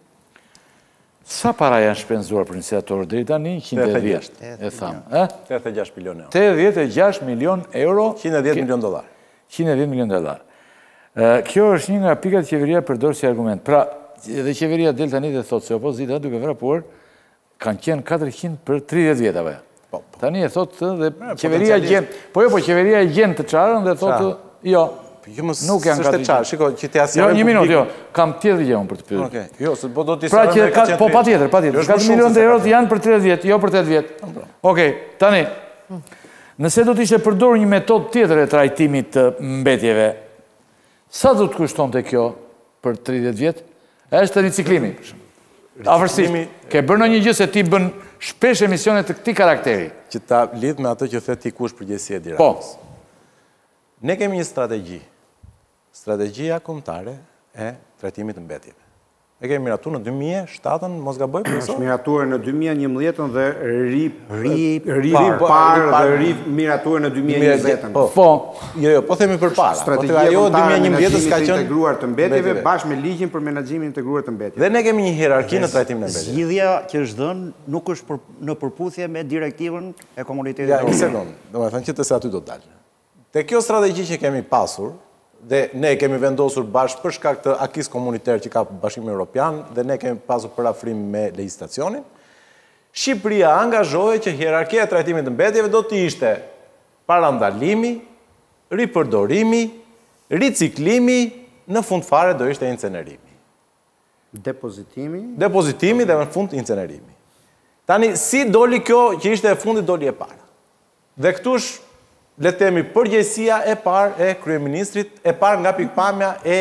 Sa para janë shpenzuar për një senator deri tani? njëqind e dhjetë, e thamë. tetëdhjetë e gjashtë milion euro. tetëdhjetë e gjashtë milion euro. njëqind e dhjetë milion dollar. njëqind e dhjetë milion dollar. Kjo është një nga pikat qeveria përdor si argument. Pra, edhe qeveria del tani dhe thotë se opozita duke vrapuar kanë qenë katërqind për tridhjetë vjet apo. Po, tani e thotë dhe qeveria gjen, po jo, po qeveria gjen të çarën dhe thotë jo. Nuk janë katërqind. Shiko, që të Jo, një minutë, jo. Kam tjetër gjë unë për të pyetur. Okej. Jo, se po do të Pra që po patjetër, patjetër. katër milion euro janë për tridhjetë vjet, jo për tetë vjet. Okej, tani. Nëse do të ishte përdorur një metodë tjetër e trajtimit të mbetjeve, sa do të kushtonte kjo për tridhjetë vjet? Është riciklimi. Afërsisht, ke bërë një gjë se ti bën shpesh emisione të këtij karakteri. Që ta lidh me ato që the ti kush përgjegjësia e Tiranës. Po. Ne kemi një strategji. Strategjia kombëtare e trajtimit të mbetjeve. E kemi miratuar në dy mijë e shtatë, mos gaboj, profesor? Është miratuar në dy mijë e njëmbëdhjetë dhe ri ri parë dhe ri miratuar në dy mijë e njëzet. Po. Jo, jo, po themi përpara. Strategjia ajo dy mijë e njëmbëdhjetë ka qenë integruar të mbetjeve bashkë me ligjin për menaxhimin integruar të mbetjeve. Dhe ne kemi një hierarki në trajtimin e mbetjeve. Zgjidhja që është dhënë nuk është në përputhje me direktivën e komunitetit. Ja, një sekond. Domethënë që të se aty do të dalë. Te kjo strategji që kemi pasur, dhe ne kemi vendosur bashkë për shkak të akis komuniter që ka Bashkimi Evropian dhe ne kemi pasur parafrim me legjislacionin, Shqipëria angazhohej që hierarkia e trajtimit të mbetjeve do të ishte parandalimi, ripërdorimi, riciklimi, në fund fare do ishte incinerimi. Depozitimi. Depozitimi dhe në fund incinerimi. Tani, si doli kjo që ishte e fundit doli e para? Dhe këtush le të themi përgjegjësia e parë e kryeministrit, e parë nga pikpamja e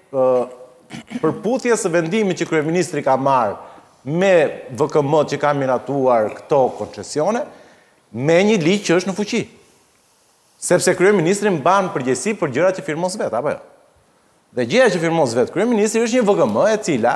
përputhjes së vendimit që kryeministri ka marrë me V K M që ka miratuar këto koncesione, me një ligj që është në fuqi. Sepse kryeministri mban përgjegjësi për gjërat që firmon vetë, apo jo? Dhe gjëja që firmon vetë kryeministri është një V K M e cila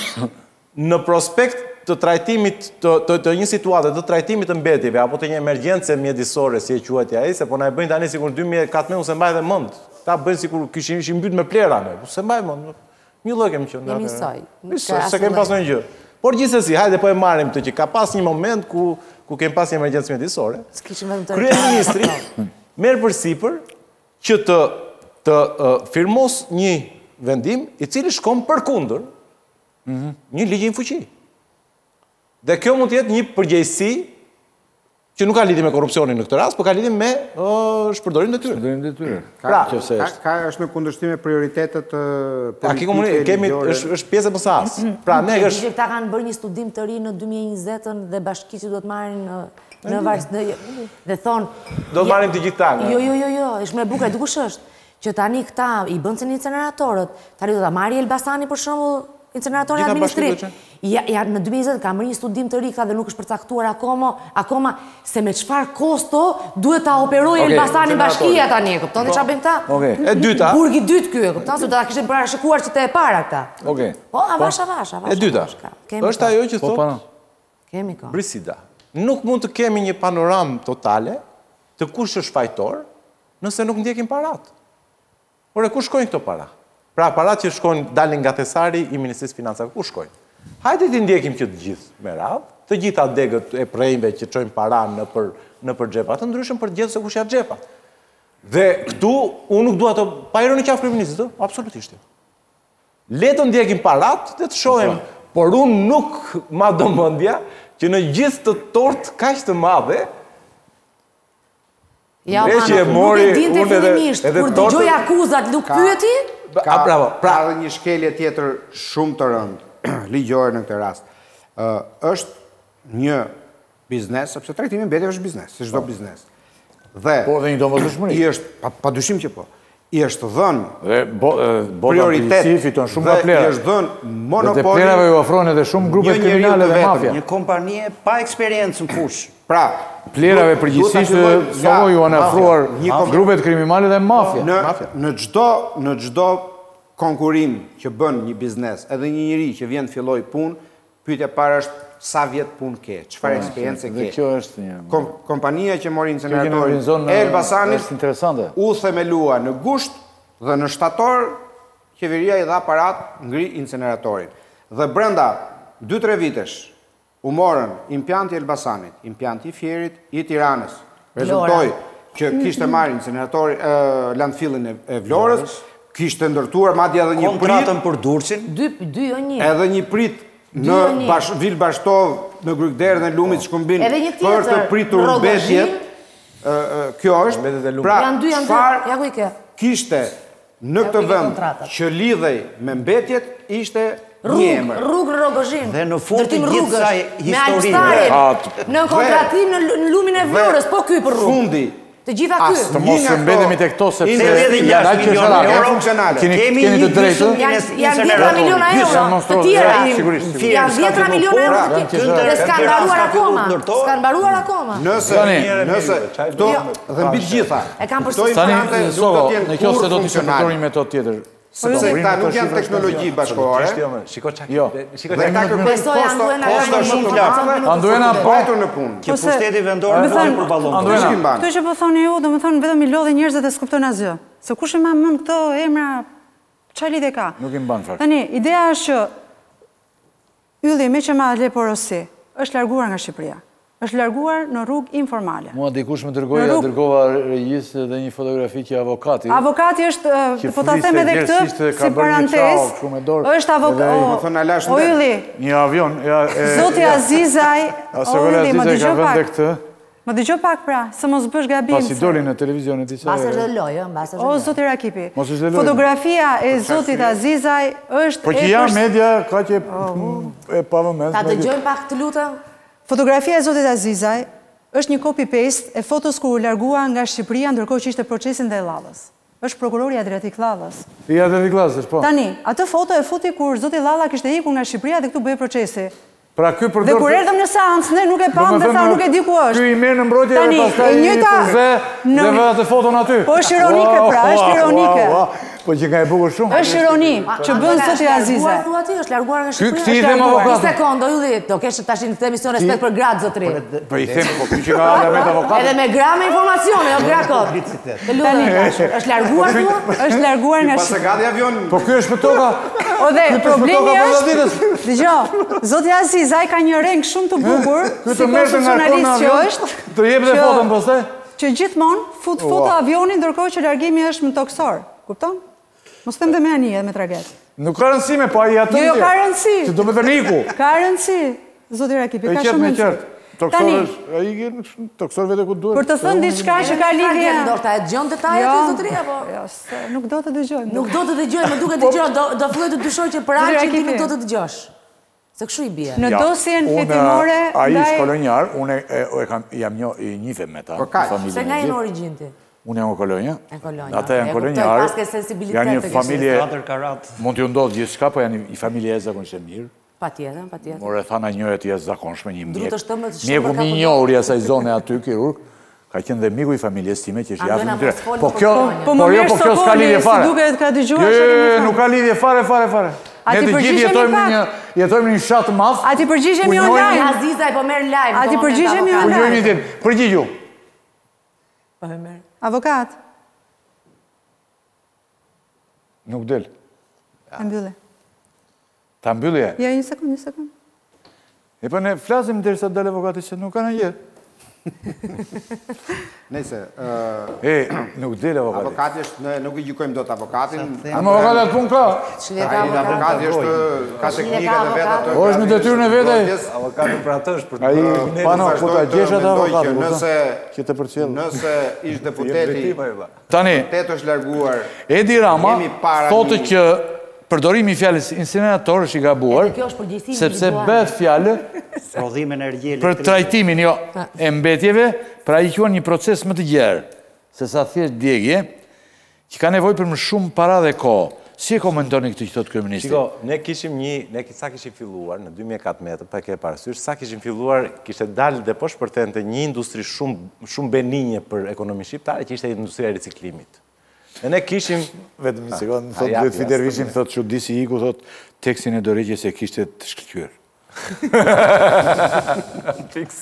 në prospekt të trajtimit, të një situate të trajtimit të mbetjeve, apo të një emergjence mjedisore, si e quajtja ai, se po na e bëjnë tani sikur dy mijë e katërmëdhjetë se mbaj dhe mend. Ta bëjnë sikur kishin ishin mbyt me plera ne. Se mbaj mend. Një lloj kemi qenë. Jemi soi. Se kemi pas ndonjë gjë. Por gjithsesi, hajde po e marrim këtë që ka pas një moment ku ku kemi pas një emergjencë mjedisore. Kryeministri merr përsipër që të të firmos një vendim i cili shkon përkundër një ligji në fuqi. Dhe kjo mund të jetë një përgjegjësi që nuk ka lidhje me korrupsionin në këtë rast, por ka lidhje me shpërdorim të tyre. Shpërdorim të tyre. Pra, ka është në kundërshtim me prioritetet politike. Kemi është pjesë e M S A-s. Pra ne është që këta kanë bërë një studim të ri në dy mijë e njëzet dhe bashkiqët do të marrin në varësi dhe thonë do të marrim të gjitha. Jo, jo, jo, jo, është më e bukur, dikush është që tani këta i bën se incineratorët, tani do ta marrë Elbasani për shembull incineratorë e administrit. Ja, në dy mijë e njëzet ka marrë një studim të ri dhe nuk është përcaktuar akoma, akoma se me çfarë kosto duhet ta operojë Elbasani bashkia tani, e kupton çfarë bën këta? E dyta. Burgi i dytë ky, e kupton se do ta kishin parashikuar që të e para këta. Okej. Po, avash avash, avash. E dyta. Është ajo që thotë. Kemi kohë. Brisida. Nuk mund të kemi një panoramë totale të kush është fajtor nëse nuk ndjekin parat. Ore, ku shkojnë këto para? Pra, parat që shkojnë dalin nga thesari i Ministrisë Financave, ku shkojnë? Hajde ti ndjekim që të gjithë me radhë, të gjitha degët e prejmëve që çojnë para në për, në për xhepa, të ndryshëm për të gjetur se kush janë xhepat. Dhe këtu, unë nuk dua të pa ironi qafë kryeministit, absolutisht. Le të ndjekim parat dhe të shohem, por unë nuk ma do mendja që në gjithë të tort kaq të madhe, ja, ma, nuk e dinte fillimisht, kur dëgjoj akuzat nuk pyeti? Ka, bravo, pra edhe një shkelje tjetër shumë të rëndë, ligjore në këtë rast. Uh, është një biznes, sepse trajtimi mbetjeve është biznes, si çdo biznes. Dhe po dhe një domosdoshmëri. I është, pa, pa dyshim që po, i është dhënë dhe bo, bota prioritet fiton shumë nga plera. I është dhënë monopoli. Dhe plerave ju ofrojnë edhe shumë grupe kriminale dhe mafia. Një kompani pa eksperiencë në fushë. Pra, plerave përgjithsisht solo ju kanë ofruar grupet kriminale dhe mafia. Në në çdo në çdo konkurim që bën një biznes, edhe një njeri që vjen të filloj punë, pyetja para është sa vjet punë ke, çfarë eksperiencë ke. Dhe kjo është një Kom, kompania që mori inceneratorin e Elbasanit është interesante. U themelua në gusht dhe në shtator qeveria i dha parat ngri inceneratorin. Dhe brenda dy tre vitesh u morën impianti Elbasanit, impianti i Fierit, i Tiranës. Rezultoi që kishte marrë inceneratori landfillin e Vlorës, kishte ndërtuar madje edhe një prit kontratën për Durrësin, dy dy jo një. Edhe një prit në bash, Vil Bashtov, në Grykder dhe në Lumit Shkumbin për të pritur mbetjet. Kjo është. Pra, çfarë kishte në këtë vend që lidhej me mbetjet ishte një emër. Rrugë Rogozhin. Dhe në fund të gjithë kësaj historie. Në kontratim në Lumin e Vlorës, po ky për rrugë. Fundi. Të gjitha ky. Të mos shëmbetemi tek këto sepse janë miliona euro funksionale. Kemi të drejtë. Janë dhjetra miliona euro të tjera. Janë dhjetra miliona euro të tjera. Dhe s'kan mbaruar akoma. S'kan mbaruar akoma. Nëse, nëse, këto dhe mbi të gjitha. E kam përsi. Tani, Soko, në kjo se do të përdorë një metodë tjetër. Sepse këta nuk janë teknologji bashkëkohore. Shiko çak. Jo. Shiko çak. Dhe këta besoj Anduena ka shumë larg. Anduena po në punë. Që pushteti vendor në vend për ballon. Anduena. Këto që po thoni ju, domethënë vetëm i lodhin njerëzit dhe s'kupton asgjë. Se kush i mban mend këto emra, çfarë lidhje ka? Nuk i mban fakt. Tani, ideja është që ylli Meqema Leporosi është larguar nga Shqipëria. Është larguar në rrugë informale. Mua dikush më dërgoi, dërgova regjistë dhe një fotografi që avokati. Avokati është, po ta them edhe këtë, si parantezë, është avokati. O ylli. Një avion. Zoti Azizaj, o ylli, më dëgjoj pak. Më dëgjoj pak pra, se mos bësh gabim. Pasi doli në televizionin ti. Mbas është lojë, mbas është. O zoti Rakipi. Fotografia e zotit Azizaj është po që janë media ka që e pavëmendshme. Ta dëgjojmë pak të lutem. Fotografia e zotit Azizaj është një copy-paste e fotos kur u largua nga Shqipëria ndërkohë që ishte procesin dhe Llallës. Është prokurori Adriatik Llallës. I Adriatik Llallës, po. Tani, atë foto e futi kur zoti Llalla kishte ikur nga Shqipëria dhe këtu bëhej procesi. Pra ky përdor. Dhe kur erdhëm në seancë, ne nuk e pam dhe tha nuk e di ku është. Ky i merr në mbrojtje dhe pastaj i përze dhe vë atë foton aty. Po është ironike pra, është ironike. Po që ka e bukur shumë. Është ironi që bën zoti Azizaj. Është larguar aty, është larguar nga Shqipëria. Ky i them avokat. Një sekondë, ylli, do kesh tash në këtë emision respekt për gratë zotri. Po i them, po ky që ka element avokat. Edhe me gra me informacione, jo gra kot. Të lutem. Është larguar këtu? Është larguar nga Shqipëria. Pas gati avion. Po ky është me toka. O dhe problemi është, dëgjoj, zoti Azizaj ka një reng shumë të bukur, si konstitucionalist që është, të jep dhe foton pastaj, që gjithmonë fut foto avionin ndërkohë që largimi është më toksor. Kupton? Mos them dhe me anije me traget. Nuk ka rëndësi me pa i atë. Jo, ka rëndësi. Që do me të niku. Ka rëndësi, zoti Rakipi, ka shumë rëndësi. Toksor është, a i toksor vete ku duhet. Për të thënë diçka që ka lidhje. Ndorta e dëgjon detajet e zotri apo? Jo, nuk do të dëgjojmë. Nuk do të dëgjojmë, më duket dëgjoj, do filloj të dyshoj që për aq ti nuk do të dëgjosh. Se kështu i bie. Në dosjen hetimore, ai është kolonjar, unë e kam jam një i njifem me ta, familjen. Se nga jeni origjinë ti? Unë jam kolonja. E kolonja. Ata janë kolonjar. Janë një familje. karat. Mund t'ju ndodh gjithçka, po janë një familje e zakonisht e mirë. Patjetër, patjetër. Por e thana njëre të jashtëzakonshme, një mjek. Drutësh tëmbët shumë. Mjeku më i njohur i asaj zone aty, kirurg, ka qenë dhe miku i familjes time që është jashtë tyre. Po kjo, por jo, po kjo s'ka lidhje fare. Duket ka dëgjuar. Jo, nuk ka lidhje fare, fare, fare. Ne të gjithë jetojmë në një jetojmë në një shat madh. A ti përgjigjemi online? Azizaj po merr live. A ti përgjigjemi online? Përgjigju. Po e merr. Avokat. Nuk del. Ta mbylle. Ta mbyllje. Ja, një sekund, një sekund. E po ne flasim derisa dalë avokati që nuk kanë gjë. Nëse, E, nuk del avokati. avokati është, ne nuk i gjykojmë dot avokatin. Ama avokati atë punë ka. Çile ka Ai avokati është ka teknikat e veta të. O është me detyrën e vet ai. Avokati për atë është për Ai për- pano po ta gjesh atë avokati. Nëse që të përcjell. nëse ish deputeti, Tani, deputeti është larguar. Edi Rama Jemi para thotë një- që përdorimi i fjalës incinerator është i gabuar, Edhe kjo është përgjegjësi sepse individuale. bëhet fjalë Prodhim energji për elektrike. trajtimin jo e mbetjeve, pra i quan një proces më të gjerë, se sa thjesht djegje, që ka nevojë për më shumë para dhe kohë. Si e komentoni këtë që thotë kryeministri? Shiko, ne kishim një, ne sa kishim filluar në dy mijë e katërmbëdhjetë, pa e ke parasysh, sa kishim filluar, kishte dalë dhe po shpërthente një industri shumë shumë beninje për ekonominë shqiptare, që ishte industria e riciklimit. Dhe ne kishim Vetëm një sekundë, a, thotë ja, vetë ja, Fidervishin, s'të thotë që disi iku, thotë tekstin e dorëgjës e kishte të shkëlqyer. Fiks.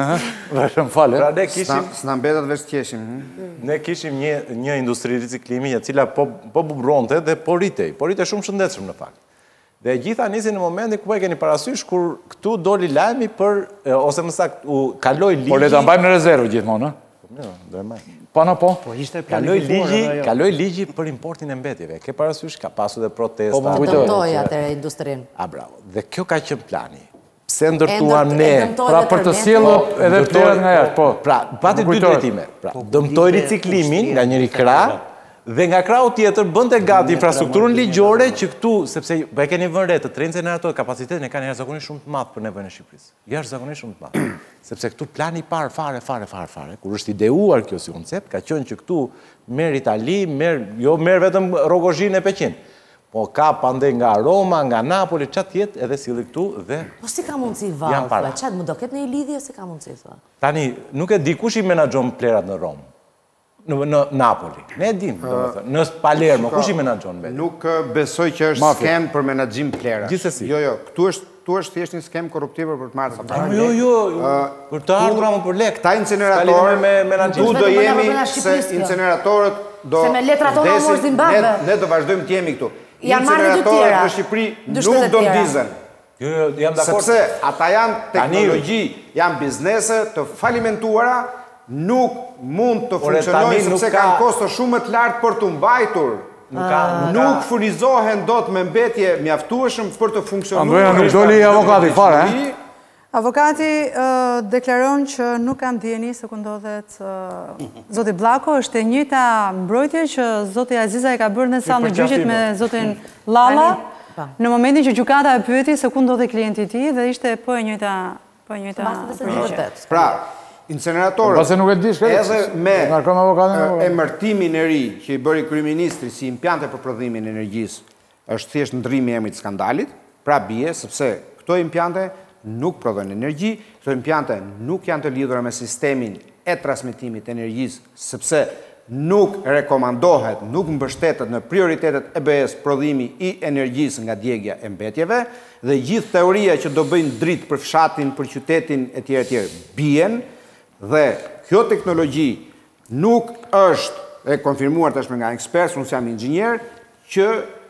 Vazhdo më falë. Pra ne kishim, S'na mbetet veç qeshim. hm? ne kishim një, një industri riciklimi e cila po, po bubronte dhe po ritej. Po ritej shumë shëndetshëm në fakt. Dhe e gjitha nisi në momentin ku e keni parasysh kur këtu doli lajmi për, e, ose më saktë, u kaloi ligji. Po le ta mbajmë në rezervë gjithmonë, ë? Jo, do e mbaj. Po no po. Po ishte Kaloi planifikuar. ligji, ajo. kaloi ligji për importin e mbetjeve. Ke parasysh ka pasur dhe protesta. Po, po, Të kujtoj. dëmtoj atëre industrinë. A bravo. Dhe kjo ka qenë plani. Pse ndërtuam E ndër- ne? e dëmtoj Pra dhe për të tërmet. sjellur edhe Ndërtoi- plerat nga jashtë, po. Pra, pati Më dy kujtohet. drejtime. Pra, Po, dëmtoi kujtoj riciklimin ushtria, nga njëri ushtria. krah dhe nga krahu tjetër bënte gati infrastrukturën ligjore që këtu, sepse po e keni vënë re të tre inceneratorët, kapacitetin e kanë jashtëzakonisht shumë të madh për nevojën e Shqipërisë. Jashtëzakonisht shumë të madh. Sepse këtu plani i parë fare fare fare fare, kur është ideuar kjo si koncept, ka qenë që këtu merr Itali, merr jo merr vetëm Rogozhinë e Peqin. Po ka pande nga Roma, nga Napoli, çat jetë edhe silli këtu dhe Po si ka mundësi Janë para. valë? Çat më do ketë një lidhje si ka mundësi thua? tani nuk e di kush i menaxhon plerat në Rom. Në, në Napoli. Ne e dim, domethënë. Në Palermo, kush i menaxhon vetë? Nuk eh, besoj që është skem për menaxhim plera. Gjithsesi. Jo, jo, këtu është këtu është thjesht një skem korruptive për të marrë sa para. Jo, jo, jo. Për të ardhur më për lek. Këta inceneratorë, me menaxhim. tu do Vetëm jemi bëna se Shqipërisë kjo. inceneratorët do Se me letrat tona vdesin, mor Zimbabwe. Ne, ne do vazhdojmë të jemi këtu. Janë marrë dy Inceneratorët tjera. në Shqipëri Dy nuk shtete do tjera. ndizen. Jo, jo, jam dakord. Sepse ata janë teknologji, janë biznese të falimentuara, nuk mund të Por e funksionojnë tani nuk sepse ka- kanë kosto shumë më të lartë për të mbajtur. Nuk ka, nuk Nuk ka. furnizohen dot me mbetje mjaftueshëm për të funksionuar. Andrea, nuk doli avokati fare, eh? Avokati ë, deklaron që nuk kam dieni se ku ndodhet ë, zoti Bllako, është e njëjta mbrojtje që zoti Aziza e ka bërë në sallën e gjyqit me zotin Llalla, Pa. në momentin që gjykata e pyeti se ku ndodhej klienti i tij dhe ishte po e njëjta po e njëjta. Mbas të di vërtet. Pra, inceneratorët, Pase nuk e di shkret. edhe me Nga kam avokatin. e, emërtimin e ri që i bëri kryeministri si impjante për prodhimin e energjisë, është thjesht ndrrimi i emrit skandalit, pra bie sepse këto impjante nuk prodhojnë energji, këto impjante nuk janë të lidhura me sistemin e transmetimit të energjisë, sepse nuk rekomandohet, nuk mbështetet në prioritetet E B S prodhimi i energjisë nga djegja e mbetjeve, dhe gjithë teoria që do bëjnë dritë për fshatin, për qytetin e tjerë e tjerë bien, dhe kjo teknologji nuk është e konfirmuar tashmë nga ekspertë, unë jam inxhinier, që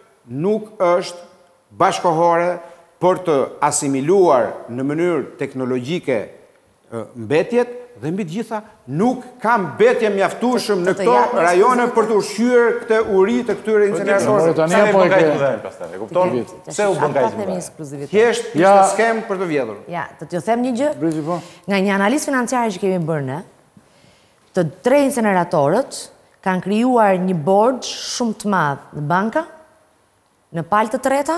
nuk është bashkohore për të asimiluar në mënyrë teknologjike e, mbetjet, dhe mbi të gjitha nuk ka mbetje mjaftueshëm në Të- të këto japë një rajone ekskluzivitet. për të ushqyer këtë uri të këtyre inceneratorëve. Tani Sa e apo bën e ka ke- i pastaj, e kupton? Pse u bën ka Ata themi i ekskluzivitet. Thjesht ishte Ja. skem për të vjedhur. Ja, të t'ju them një gjë. Brezi po. Nga një analizë financiare që kemi bërë ne, të tre inceneratorët kanë krijuar një borxh shumë të madh në banka, në palë të treta,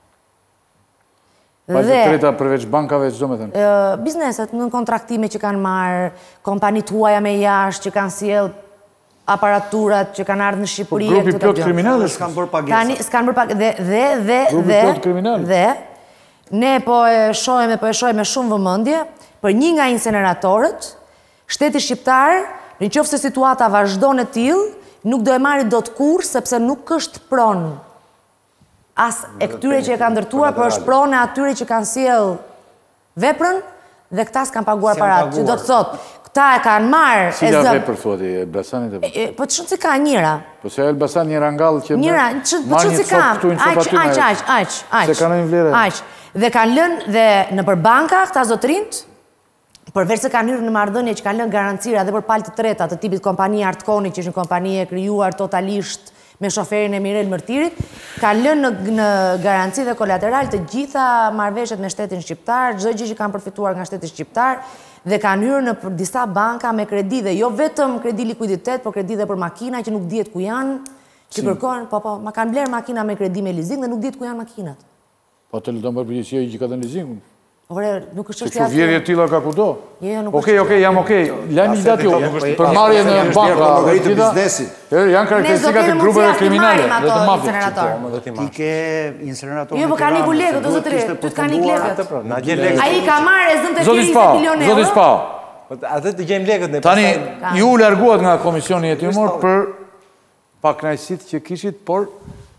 Pa të treta përveç bankave, çdo me thënë. ë, bizneset në kontraktime që kanë marrë, kompanitë huaja me jashtë që kanë sjell aparaturat që kanë ardhur në Shqipëri. Po, grupi këto plot gjë. kriminalësh. S'kan bërë Tani pagesa. s'kanë bërë pak dhe dhe dhe Grupi dhe plot kriminal. dhe ne po e shohim e po e shohim me shumë vëmendje për një nga inceneratorët, shteti shqiptar, në qoftë se situata vazhdon e tillë, nuk do e marrë dot kurrë sepse nuk është pronë as e këtyre që e kanë ndërtuar, por është pronë e atyre që kanë sjell veprën dhe këta s'kan paguar S'janë parat. Që paguar. do të thotë, këta e kanë marë... Si da vepër, thua ti, Elbasanit e... Po të shumë si ka njëra. Po se Elbasan një rangallë që Njëra, po shumë si ka. Aq, aq, aq, aq, aq. Se kanë një vlerë. Aq. Dhe kanë lënë dhe në për banka, këta zotrinët, përveç se kanë hyrë në marrëdhënie që kanë lënë garancira dhe për palë të treta të tipit kompani Artkoni, që është një kompani e krijuar totalisht me shoferin e Mirel Mërtirit, kanë lënë në garanci dhe kolateral të gjitha marrëveshjet me shtetin shqiptar, çdo gjë që kanë përfituar nga shteti shqiptar, dhe kanë hyrë në disa banka me kredi dhe jo vetëm kredi likuiditet, por kredi dhe për makina që nuk dihet ku janë, që kërkojnë, po po, ma kanë blerë makina me kredi me leasing dhe nuk dihet ku janë makinat. Po të lëton për përgjithësia i që ka të në leasingun. Ore, nuk është Se që vjerje tila ka kudo? Jo, nuk është. Okej, okej, jam okej. Lajmë një datë jo, për marrje në banka. Janë karakteristikat të grupeve kriminale dhe të mafit. Ti ke incinerator. Jo, po ka një bulegët, o zotëri, tu t'ka një legët. A i ka marrë e zëmë të Zoti kërë Spa, njëzet milion euro. Zoti Spa. Atë të gjejmë legët në Tani, ju larguat nga komisioni jetimor për paknajësit që kishit, por...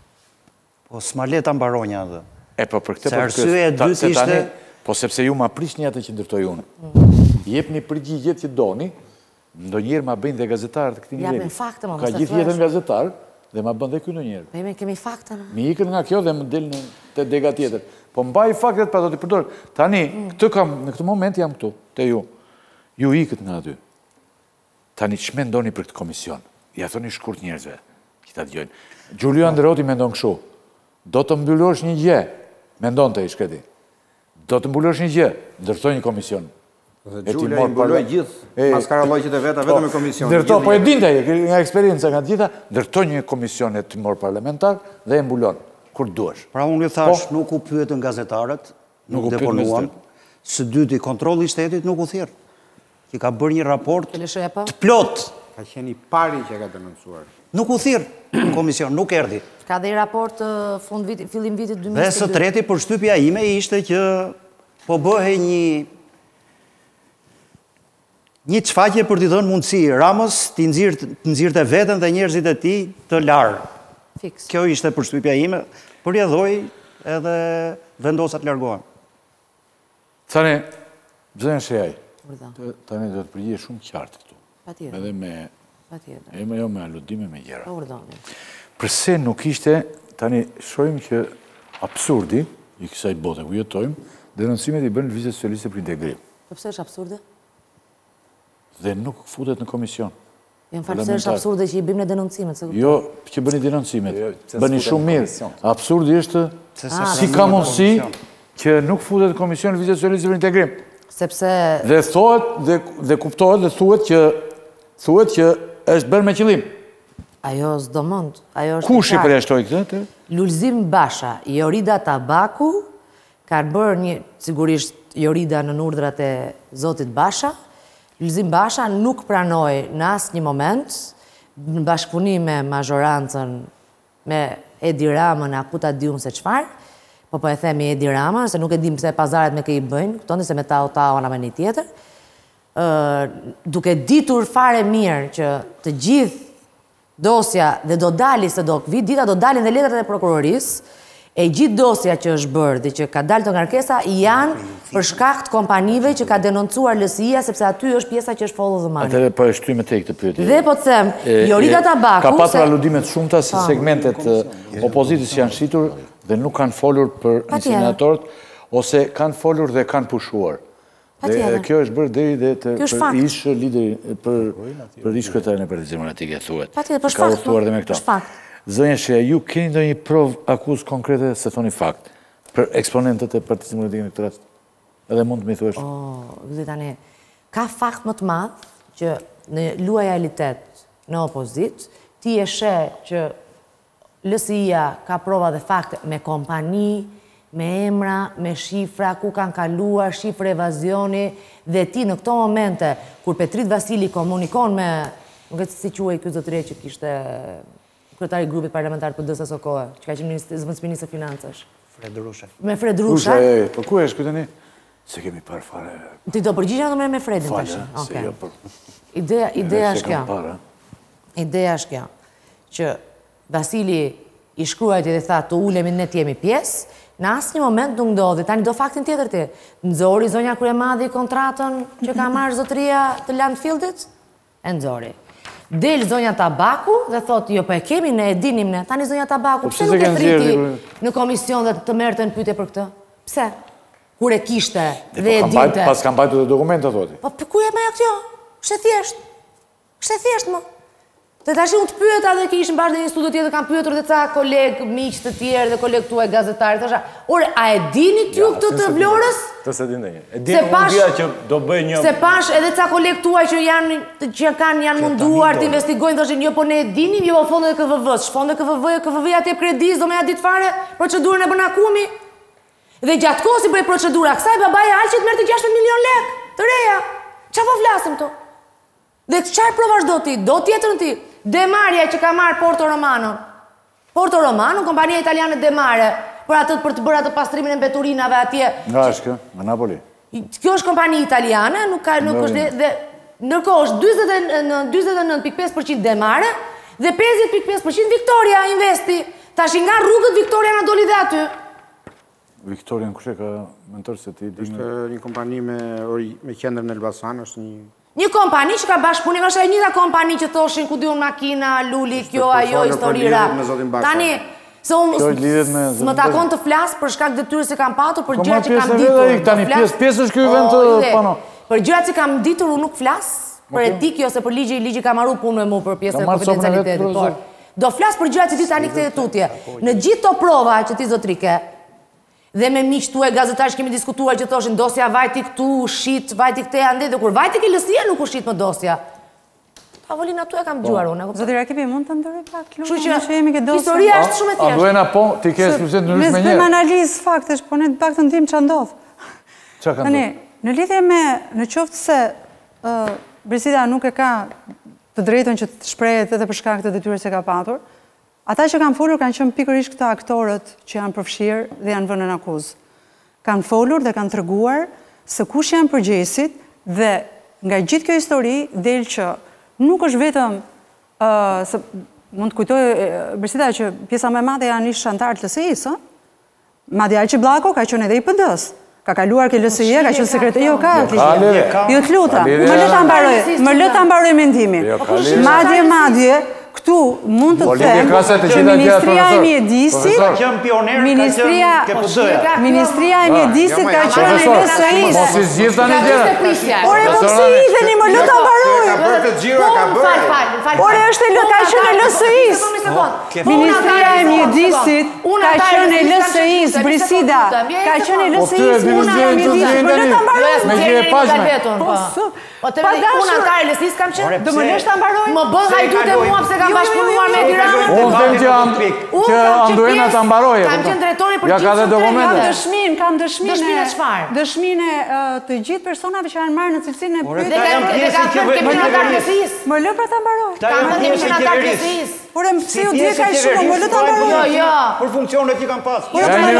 Po s'ma leta mbaronja dhe. E, po për këtë Se arsye e dytë ishte... Po sepse ju ma prishni atë që ndërtoj unë. Jep një përgjigjet që doni, ndonjëherë ma bëjnë dhe gazetarët të këti nivelli. Japin fakte, ma, Ka mos e gjithë jetën gazetar dhe ma bën dhe kjo ndonjëherë. Po jemi kemi fakte, në. Mi ikën nga kjo dhe më del në të dega tjetër. Po mbaj faktet pa do t'i përdor. Tani, këtë kam, në këtë moment jam këtu, te ju. Ju ikët nga aty. Tani, që mendoni për këtë komision? Ja thoni shkurt njerëzve, që ta dëgjojnë. Gjulio Andreoti mendon kështu. Do të mbyllosh një gjë, mendon të i shkreti. Do të mbullosh një gjë, ndërtoj një komision. Gjulja i mbulloj gjithë maskarallojqit e veta, vetëm e komision. Ndërtoj, po e dinte, nga eksperienca nga gjitha, ndërtoj një komision e timor parlamentar dhe e mbulon, kur duesh. Pra unë ju thash, nuk u pyetën gazetarët, nuk deponuan, së dyti kontrolli i shtetit nuk u thirr. Që ka bërë një raport të plot. Ka qenë i pari që ka denoncuar. Nuk u thirr në komision, nuk erdhi. Ka dhe i raport fund vitit, fillim vitit dy mijë e njëzet e dy. Dhe së treti përshtypja ime ishte që po bëhe një një çfaqje për t'i dhënë mundësi Ramës t'i nxirrte veten dhe njerëzit e tij të larë. Fiks. Kjo ishte përshtypja ime, përjedhoj edhe vendosa të largohen. Tani, bëzën shejaj, tani do të përgjigje shumë qartë këtu. Patjetër. Edhe me, e me jo me aludime me gjera. Përse nuk ishte, tani shojmë që absurdi, i kësaj bote ku jetojmë, denoncimet i bënë Lëvizje Socialiste për Integrim. Po pse është absurde? Dhe nuk futet në komision. Jam falë pse është absurde që i bëjmë në denoncimet. Jo, që bëni denoncimet. Bëni shumë mirë. Absurdi është si ka mundësi që nuk futet në komision Lëvizje Socialiste për Integrim. Sepse... Dhe thohet, dhe kuptohet dhe thuhet që thuhet që është bërë me qëllim. Ajo s'do mund. Kush i përjashtoi këtë? Lulzim Basha, Jorida Tabaku, kanë bërë një, sigurisht, Jorida në urdhrat e Zotit Basha. Lulzim Basha nuk pranoi në asë një moment, në bashkëpunim me mazhorancën, me Edi Ramën, a ku ta diun se çfarë, po po e themi Edi Ramën, se nuk e dim pse pazaret me kë i bëjnë, kuptoni se me ta o ta ona me një tjetër. Duke ditur fare mirë që të gjithë dosja dhe do dali se do vit dita do dalin dhe letrat e prokurorisë, e gjithë dosja që është bërë dhe që ka dalë të ngarkesa janë për shkak të kompanive që ka denoncuar L S I-a sepse aty është pjesa që është follow the money. Atëre po e shtyj me te këtë pyetje. Dhe po të them, Jorida Tabaku ka pasur aludimet shumëta se segmentet opozitës janë shitur dhe nuk kanë folur për inseminatorët ose kanë folur dhe kanë pushuar. Dhe kjo është bërë deri dhe për ish lideri, për ish kryetarin e Partisë Demokratike, thuhet. Ka udhëtuar dhe me këto. Zënja Shea, ju keni ndonjë provë akuzë konkrete se thoni fakt për eksponentët e Partisë Demokratike në këtë rast? Edhe mund të më thuash. O, vëllai tani, ka fakt më të madh që në luajalitet në opozit, ti e sheh që L S I-a ka prova dhe fakte me kompani, me emra, me shifra, ku kanë kaluar, shifre evazioni, dhe ti në këto momente, kur Petrit Vasili komunikon me, nuk e si quaj ky zotëri që kishte kryetari i grupit parlamentar P D S së kohë, që ka qenë zëvendësministri financash. Fred Rusha. Me Fred Rusha. Rusha, po ku është ky tani? Se kemi parë fare. Ti do përgjigjesh edhe me Fredin tash. Okej. Jo, po. Ideja, ideja është kjo. Ideja është kjo, që Vasili i shkruajti dhe tha të ulemi ne të jemi pjesë, Në asë një moment nuk ndodhi. Tani do faktin tjetër ti. Nëzori zonja Kryemadhi kontratën që ka marrë zotëria të Landfieldit? E nëzori. Del zonja Tabaku dhe thot, jo, po e kemi, ne e dinim ne. Tani zonja Tabaku, pse nuk e thriti në komision dhe të merrte në pyetje për këtë? Pse? Kur e kishte dhe e dinte. Pas kam bajtu dhe dokumentat, thoti. Po, ku e me ja kjo? Kështë thjesht. Kështë thjesht, më. Të tash unë të pyeta dhe ki ishën bashkë dhe një studio tjetër, kam pyetur dhe ca kolegë, miqë të tjerë dhe kolegë tuaj gazetarë, thasha, ore, a e dini t'ju këtë të Vlorës? Të se dini një. E dini unë dhja që do bëj një... Se pash edhe ca kolegë tuaj që janë, që kanë janë munduar të investigojnë, thashin, jo, po ne e dinim, jo, fonde K V V-s, fonde K V V, K V V-ja t'jep kredis, do me ja ditë fare, procedurën e bën akumi. Dhe gjatë kohës i bëj procedura, kësaj babaja Alqit merrti gjashtëdhjetë milion lek, të reja. Qa po flasim to? Dhe çfarë provash do ti? Do tjetërën ti? Demarja që ka marrë Porto Romano. Porto Romano, kompania italiane Demare, për atë për të bërë atë pastrimin e mbeturinave atje. Nga është kjo? Nga Napoli? Kjo është kompani italiane, nuk ka nuk është dhe ndërkohë është dyzet e nëntë pikë pesë përqind Demare dhe pesëdhjetë pikë pesë përqind Victoria Investi. Tash nga rrugët Victoria na doli dhe aty. Victoria në kushe ka mentor se ti... është një kompani me qendrën në Elbasan, është një... Një kompani që ka bashkëpunim, është e njëjta kompani që thoshin ku diun makina, luli, kjo, ajo, historira. Tani, se unë më takon të flas për shkak detyrës që kam patur, për gjërat që kam ditur. Tani pjesë është ky event pano. Për gjërat që kam ditur unë nuk flas, për etikë ose për ligji, ligji ka marrë punë me mua për pjesën e konfidencialitetit, por do flas për gjërat që ti tani këtë tutje. Në gjithë to prova që ti zotrike, dhe me miqë tu e gazetarë që kemi diskutuar që thoshin dosja vajti këtu, shit, vajti këte ande, dhe kur vajti ke lësia nuk u shit më dosja. Tavolina tu e kam gjuar unë. Zotira Kipi, mund të ndërri pak lumë që jemi ke dosja? Historia është shumë e thjeshtë. A duena po, ti ke ekskluziv në rrës me njerë? Me analizë faktesh, po ne të pak të ndim që ndodhë. Qa ka ndodhë? Në lidhje me, në qoftë se Brisida nuk e ka të drejton që të shprejet edhe për shkak të detyrës që ka patur, ata që kanë folur kanë qenë pikërisht këta aktorët që janë përfshirë dhe janë vënë në akuzë. Kanë folur dhe kanë treguar se kush janë përgjegjësit dhe nga gjithë kjo histori del që nuk është vetëm se mund të kujtoj Brisida që pjesa më e madhe janë ish antarë të L S I-s, madje Alqi Bllako ka qenë edhe i P D-s. Ka kaluar ke L S I-ja, ka qenë sekretar. Jo, ka. Jo të luta. Më le ta mbaroj, më le ta mbaroj mendimin. Madje madje këtu mund të them që Ministria e Mjedisit, Ministria Ministria e Mjedisit ka qenë në L S I-s. Mos i zgjidh tani gjëra. Ore mos i hidheni, më le ta mbaroj. Ore është ka qenë në L S I-s. Ministria e Mjedisit ka qenë në L S I-s, Brisida. Ka qenë në L S I-s, unë në Mjedisit. Më le ta mbaroj. Me gjë e pashme. Po të vedi, unë antarë L S I-s kam qenë. Do më lesh ta mbaroj? Më bën hajdut e mua pse kam bashkëpunuar me Tiranën. Unë them që Anduena ta mbaroje. Kam qenë drejtori për ja ka dhe dokumente. Kam dëshmin, kam dëshmin. Dëshmin e çfarë? Dëshmin e të gjithë personave që kanë marrë në cilësinë e pyetjes. Dhe kanë qenë antarë L S I-s. Më lë pra ta mbaroj. Kam qenë antarë L S I-s. Por e pse u dje kaq shumë, më lë ta mbaroj. Jo, jo. Për funksionet që kanë pas.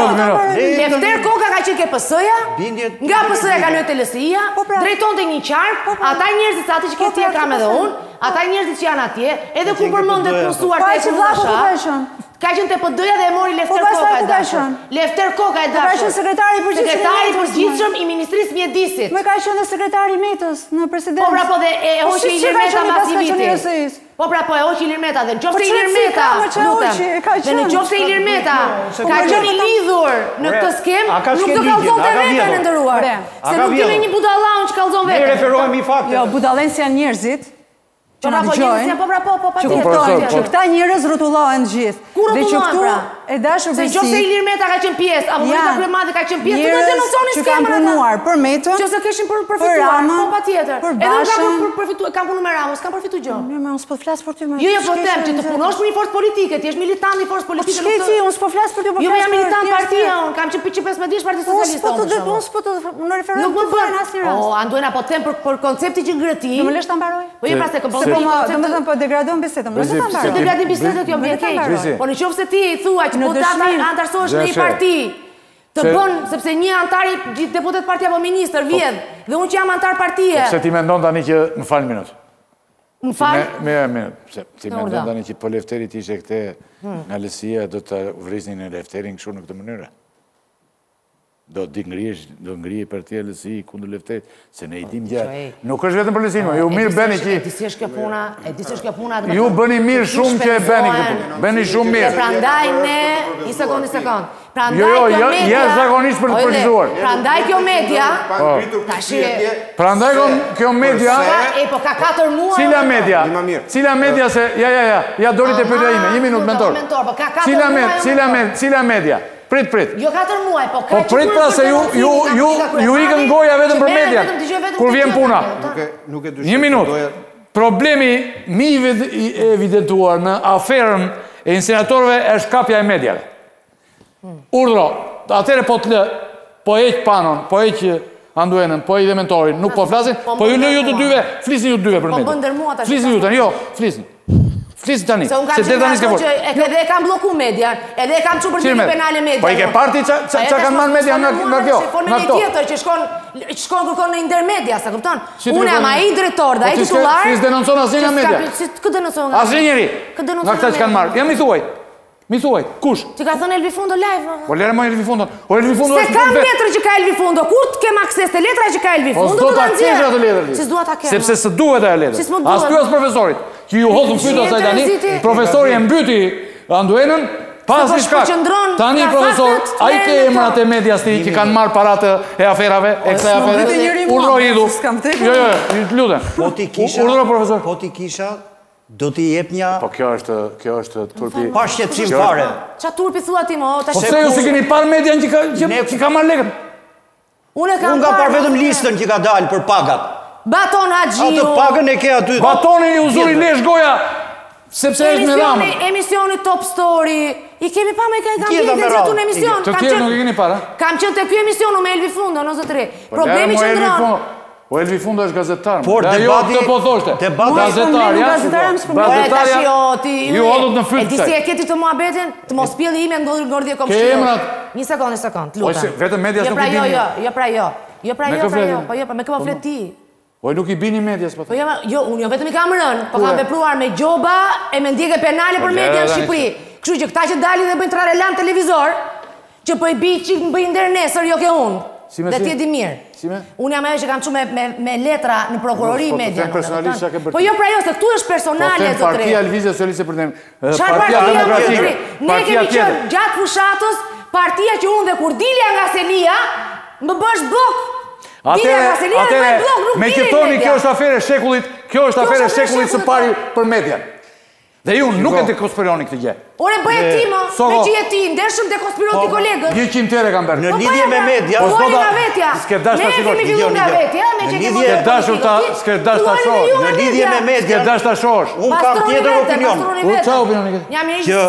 Lefter Koka ka qenë ke P S-ja, nga P S-ja ka lënë te L S I-ja, drejtonte një qark, ata njerëzit sa atë që ke ti e kam edhe unë, ata njerëzit që janë atje, edhe ku përmendet punësuar te Ekonomisha. Ka qenë te P D-ja dhe e mori Lefter Koka e dashur. Lefter Koka e dashur. Ka qenë sekretari i përgjithshëm. Sekretari i përgjithshëm i Ministrisë Mjedisit. Më ka qenë sekretari i Metës në presidencë. Po pra po dhe e hoqi Ilir Meta mbas një viti. Po pra po e hoqi Ilir Meta dhe nëse Ilir Meta, lutem. Dhe nëse Ilir Meta ka qenë i lidhur në këtë skemë, nuk do kallzonte veten e ndëruar. Se nuk kemi një budallon që kallzon veten. Ne referohemi fakte. Jo, budallënsi janë njerëzit. Që në dëgjojnë, po pra po, po, pa tjetër. Që këta njërës rrotullohen gjithë. Ku rrotullohen pra? E dashur Besi. Se nëse Ilir Meta ka qenë pjesë, apo Meta Kryemadhi ka qenë pjesë, do të denonconin skemën ata. Që kanë punuar për Metën, që se kishin përfituar, po pa tjetër. Edhe unë kam punuar me Ramos, kam përfitu gjë. Jo, unë s'po flas për ty më. Jo, jo, po them, që të punosh për një forcë politike, ti je militant i forcë politike. Po ç'ke ti, unë s'po flas për ty, po flas. Jo, jam militant partia, unë kam qenë P pesëmbëdhjetë dish Partia Socialiste. Po të unë s'po të në referendum. Nuk më bën asnjë rast. O, Anduena po them për koncepti që ngreti. Do më lesh ta mbaroj? Po jo, pra se po domethënë po degradon bisedën. Mos e ta mbaroj. Se degradon bisedën kjo vjen keq. Po nëse ti thua që po ta antarësohesh në një parti të bën sepse një antar i deputet partia apo ministër vjen dhe unë që jam antar partie. Pse ti mendon tani që më fal minutë? Më fal? Me me pse ti mendon tani që po Lefteri ishte këte nga L S I-ja do të vrisnin në Lefterin kështu në këtë mënyrë? do të ngrihesh, do ngrihej për të LSI kundër Lefterit, se ne i dim gjë. Nuk është vetëm për LSI, ju mirë bëni që e di si është kjo puna, e di si është kjo puna. ju bëni mirë shumë që e bëni këtu. Bëni shumë mirë. Prandaj ne, një sekond, një sekond. Prandaj Jo, jo, kjo jo, media. jashtëzakonisht për të përgjigjur. Prandaj kjo media. Tash Prandaj kjo media. E po ka katër muaj. Cila media? Cila media se ja ja ja, ja dori të pyetja ime, një minutë mentor. Cila media? Cila media? Cila media? Prit, prit. Jo katër muaj, po Po prit pra se ju ju ju ju ikën goja vetëm për media. Kur vjen puna. Nuk e dyshoj. Një minutë. Problemi mi i evidentuar në aferën e insenatorëve është kapja e mediave. Urdhro, atëre po të lë, po heq panon, po heq Anduenën, po heq dhe mentorin, nuk po flasin, po ju lë ju të dyve, flisni ju të dyve për media. Po bën ndërmua tash. Flisni ju tani, jo, flisni. Flisni tani. Se unë kam që edhe e kam bloku media, edhe e kam që për një penale media. Po i ke parti që kanë marrë media nga kjo, nga këto. Tjetër që shkon kërkon në intermedia, sa këpton? Unë jam a i drejtor dhe a i titular. Si s'denonson asnjë nga media? Këtë denonson nga media? Asnjë njeri, nga këta që kanë marrë. Ja mi thuaj, mi thuaj, kush? Që ka thënë Elvi Fundo live. Po lere mo Elvi Fundo. Se kam letrë që ka Elvi Fundo, kur të kem akses të letra që ka Elvi Fundo, të të nëzirë. Si s'dua ta kemë. Sepse së duhet e letrë. As ty as profesorit, që ju hodhën fyta saj tani, profesori e mbyti Anduenën, pas i shkak. Tani profesor, a i ke emrat e medias ti që kanë marrë paratë e aferave, e kësaj afere, urdhro idhu. Jo, jo, të lutem. Urdhro profesor. Po ti kisha, do t'i jep një... Po kjo është, kjo është turpi... Pa shqetësim fare. Qa turpi thua ti, mo? Po se ju si keni parë median që ka marrë lekën? Unë ka parë vetëm listën që ka dalë për pagat. Baton Haxhiu... Atë pagën e ke aty... Batonin i uzuri lesh goja, sepse është me ramën. Emisioni Top Story... I kemi pa me i kam qenë të gjithu në emision. Të tjerë nuk i keni para? Kam qenë të kjo emisionu me Elvi Fundo, në zëtëri. Problemi që ndronë... Po Elvi Fundo është gazetar. Por debati... Këtë po thoshte. Gazetarja... Gazetarja... Ju hodhët në fytë këtaj. E disi e këti të muabetin, të mos pjeli ime në ngordhje kom shqio. Ke emrat... Një sekund, një sekund, të lutem. Vetëm medias nuk i bini. Jo, jo, pra jo. Jo, pra jo, pra jo. Po jo, pra me këma flet ti. Po nuk i bini medias, po të. Jo, unë jo vetëm i kam rënë, po kam vepruar me gjoba e me ndjekë penale për media në Shqipëri. Kështu që këta që dali dhe bëjnë trarelan televizor, që po i bi që më bëjnë der nesër, jo ke unë. Dhe ti e di mirë. Unë jam ajo që kam që me letra në prokurori media. Po jo pra jo, se këtu është personale të tre. Po partia Lvizja Socialiste për them. Qarë partia demokratike? Ne kemi qënë gjatë fushatës, partia që unë dhe kur dilja nga Selia, më bësh blok. Dilja nga Selia në bëjnë blok, nuk me dilja që thoni kjo është afere shekullit, kjo është afere shekullit së pari për median. Dhe ju nuk e dekonspironi këtë gjë. Ore bëje ti mo, me që je ti, ndershëm dekonspiro ti kolegët. Një qimë tjere kam bërë. Në lidhje me media... Po pojnë nga vetja. Ne e kemi fillu nga vetja, me që kemi fillu. S'ke dash të shosh. Në lidhje me media... S'ke dash të shosh. Unë kam tjetër opinion. Qa opinioni këtë? Që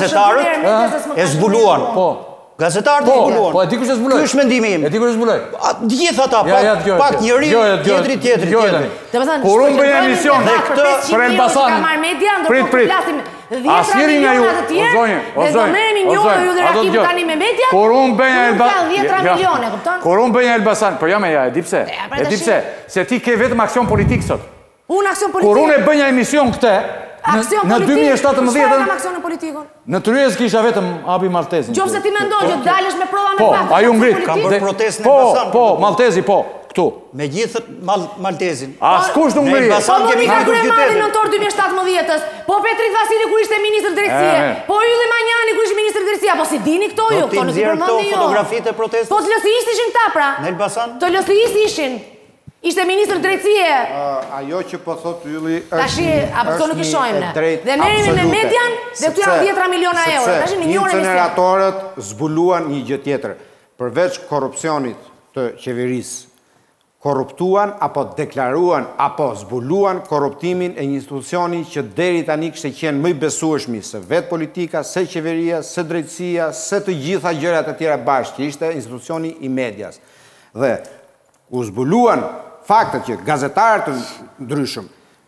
gazetarët e zbuluan. Po. Gazetarët e zbuluan. Po, e di kush e zbuloj. Ky është mendimi im. E di kush e zbuloj. Gjithë ata, pak njëri, tjetëri, tjetëri, tjetëri. Kur unë bëjë emision për Elbasanin, prit, prit, asnjëri nga ju, o zonjë, o zonjë, o zonjë, kur unë bëjë Elbasanin, kur unë bëjë Elbasanin, për jam e ja, e di pse, e di pse, se ti ke vetëm aksion politik sot. Unë aksion politik? Kur unë e bëjë emision këte, në dy mijë e shtatëmbëdhjetë... Shfarë kam aksionin politikon? Në Tryezë kisha vetëm Abi Maltezin. Gjopë se ti me ndojë, që dalësh me prova me faktë. Po, a ju ngrit. Kam bërë protest në Po, Elbasan. po, Maltezi, po, këtu. Me gjithë Maltezin. As kush nuk ngrit. Në Elbasan kemi ka ngritur qytetin. Po, në nëntor dy mijë e shtatëmbëdhjetës. Po, Petrit Vasili kur ishte ministër drejtësie. Po, Ylli Manjani kur ishte ministër drejtësia. Po, si dini këto ju? Do t'i nxjerr këto fotografitë e protestës? Po, të lësisht ishin ta pra. Në Elbasan? Të lësisht ishin. Ishte ministër drejtësie. Ajo që po thot Ylli është është nuk i shohim ne. Dhe merremi me median dhe këtu janë dhjetra miliona euro. Tash një milion inceneratorët zbuluan një gjë tjetër. Përveç korrupsionit të qeverisë, korruptuan apo deklaruan apo zbuluan korruptimin e një institucioni që deri tani kishte qenë më i besueshëm se vetë politika, se qeveria, se drejtësia, se të gjitha gjërat e tjera bashkë, që ishte institucioni i medias. Dhe u zbuluan faktet që gazetarët të ndryshëm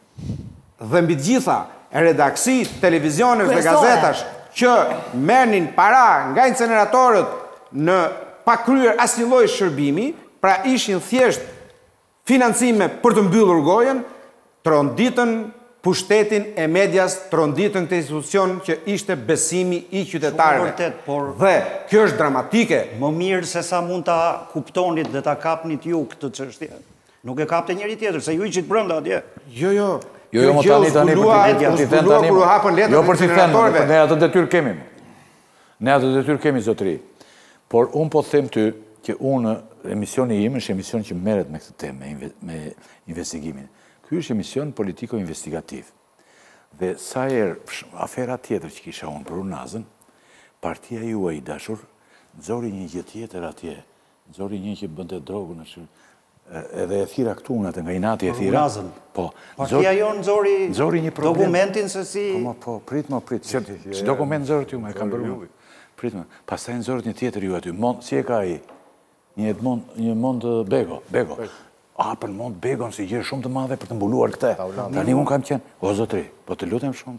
dhe mbi gjitha redaksi, televiziones dhe gazetash që merrnin para nga inceneratorët në pa kryer asnjë lloj shërbimi, pra ishin thjesht financime për të mbyllur gojën, tronditën pushtetin e medias tronditën këtë institucion që ishte besimi i qytetarëve. vërtet, por- Dhe kjo është dramatike. Më mirë se sa mund ta kuptonit dhe ta kapnit ju këtë çështje. Nuk e kapte njëri tjetër, se ju ishit brenda atje. Jo, jo. Jo, jo, Kjo më gjë tani u tani zbulua- për të u thënë zbulua tani. kur u hapën letrat Jo e për të thënë, incineratorëve. ne atë detyrë kemi. Ne atë detyrë kemi zotëri. Por unë po të them ty që unë emisioni im është emision që merret me këtë temë, me, inve, me investigimin. Ky është emision politiko-investigativ. Dhe sa herë afera tjetër që kisha unë për Unazën, partia juaj i dashur nxori një gjë tjetër atje, nxori një që bënte drogën, është edhe e thira këtu unë atë nga Inati e thira. Unazën. Po. Partia jonë nxori nxori një problem. dokumentin se si... Po, ma, po, prit, ma, prit. Që, që dokument nxorët ju, ma e kam bërë. Prit, ma. Pastaj nxorët një tjetër ju aty. Mond, si e ka ai? Një Edmond, një Mond Bego. Bego. A, për Mond Begon si gjë shumë të madhe për të mbuluar këte. Tani unë kam qenë, o zotri, po të lutem shumë.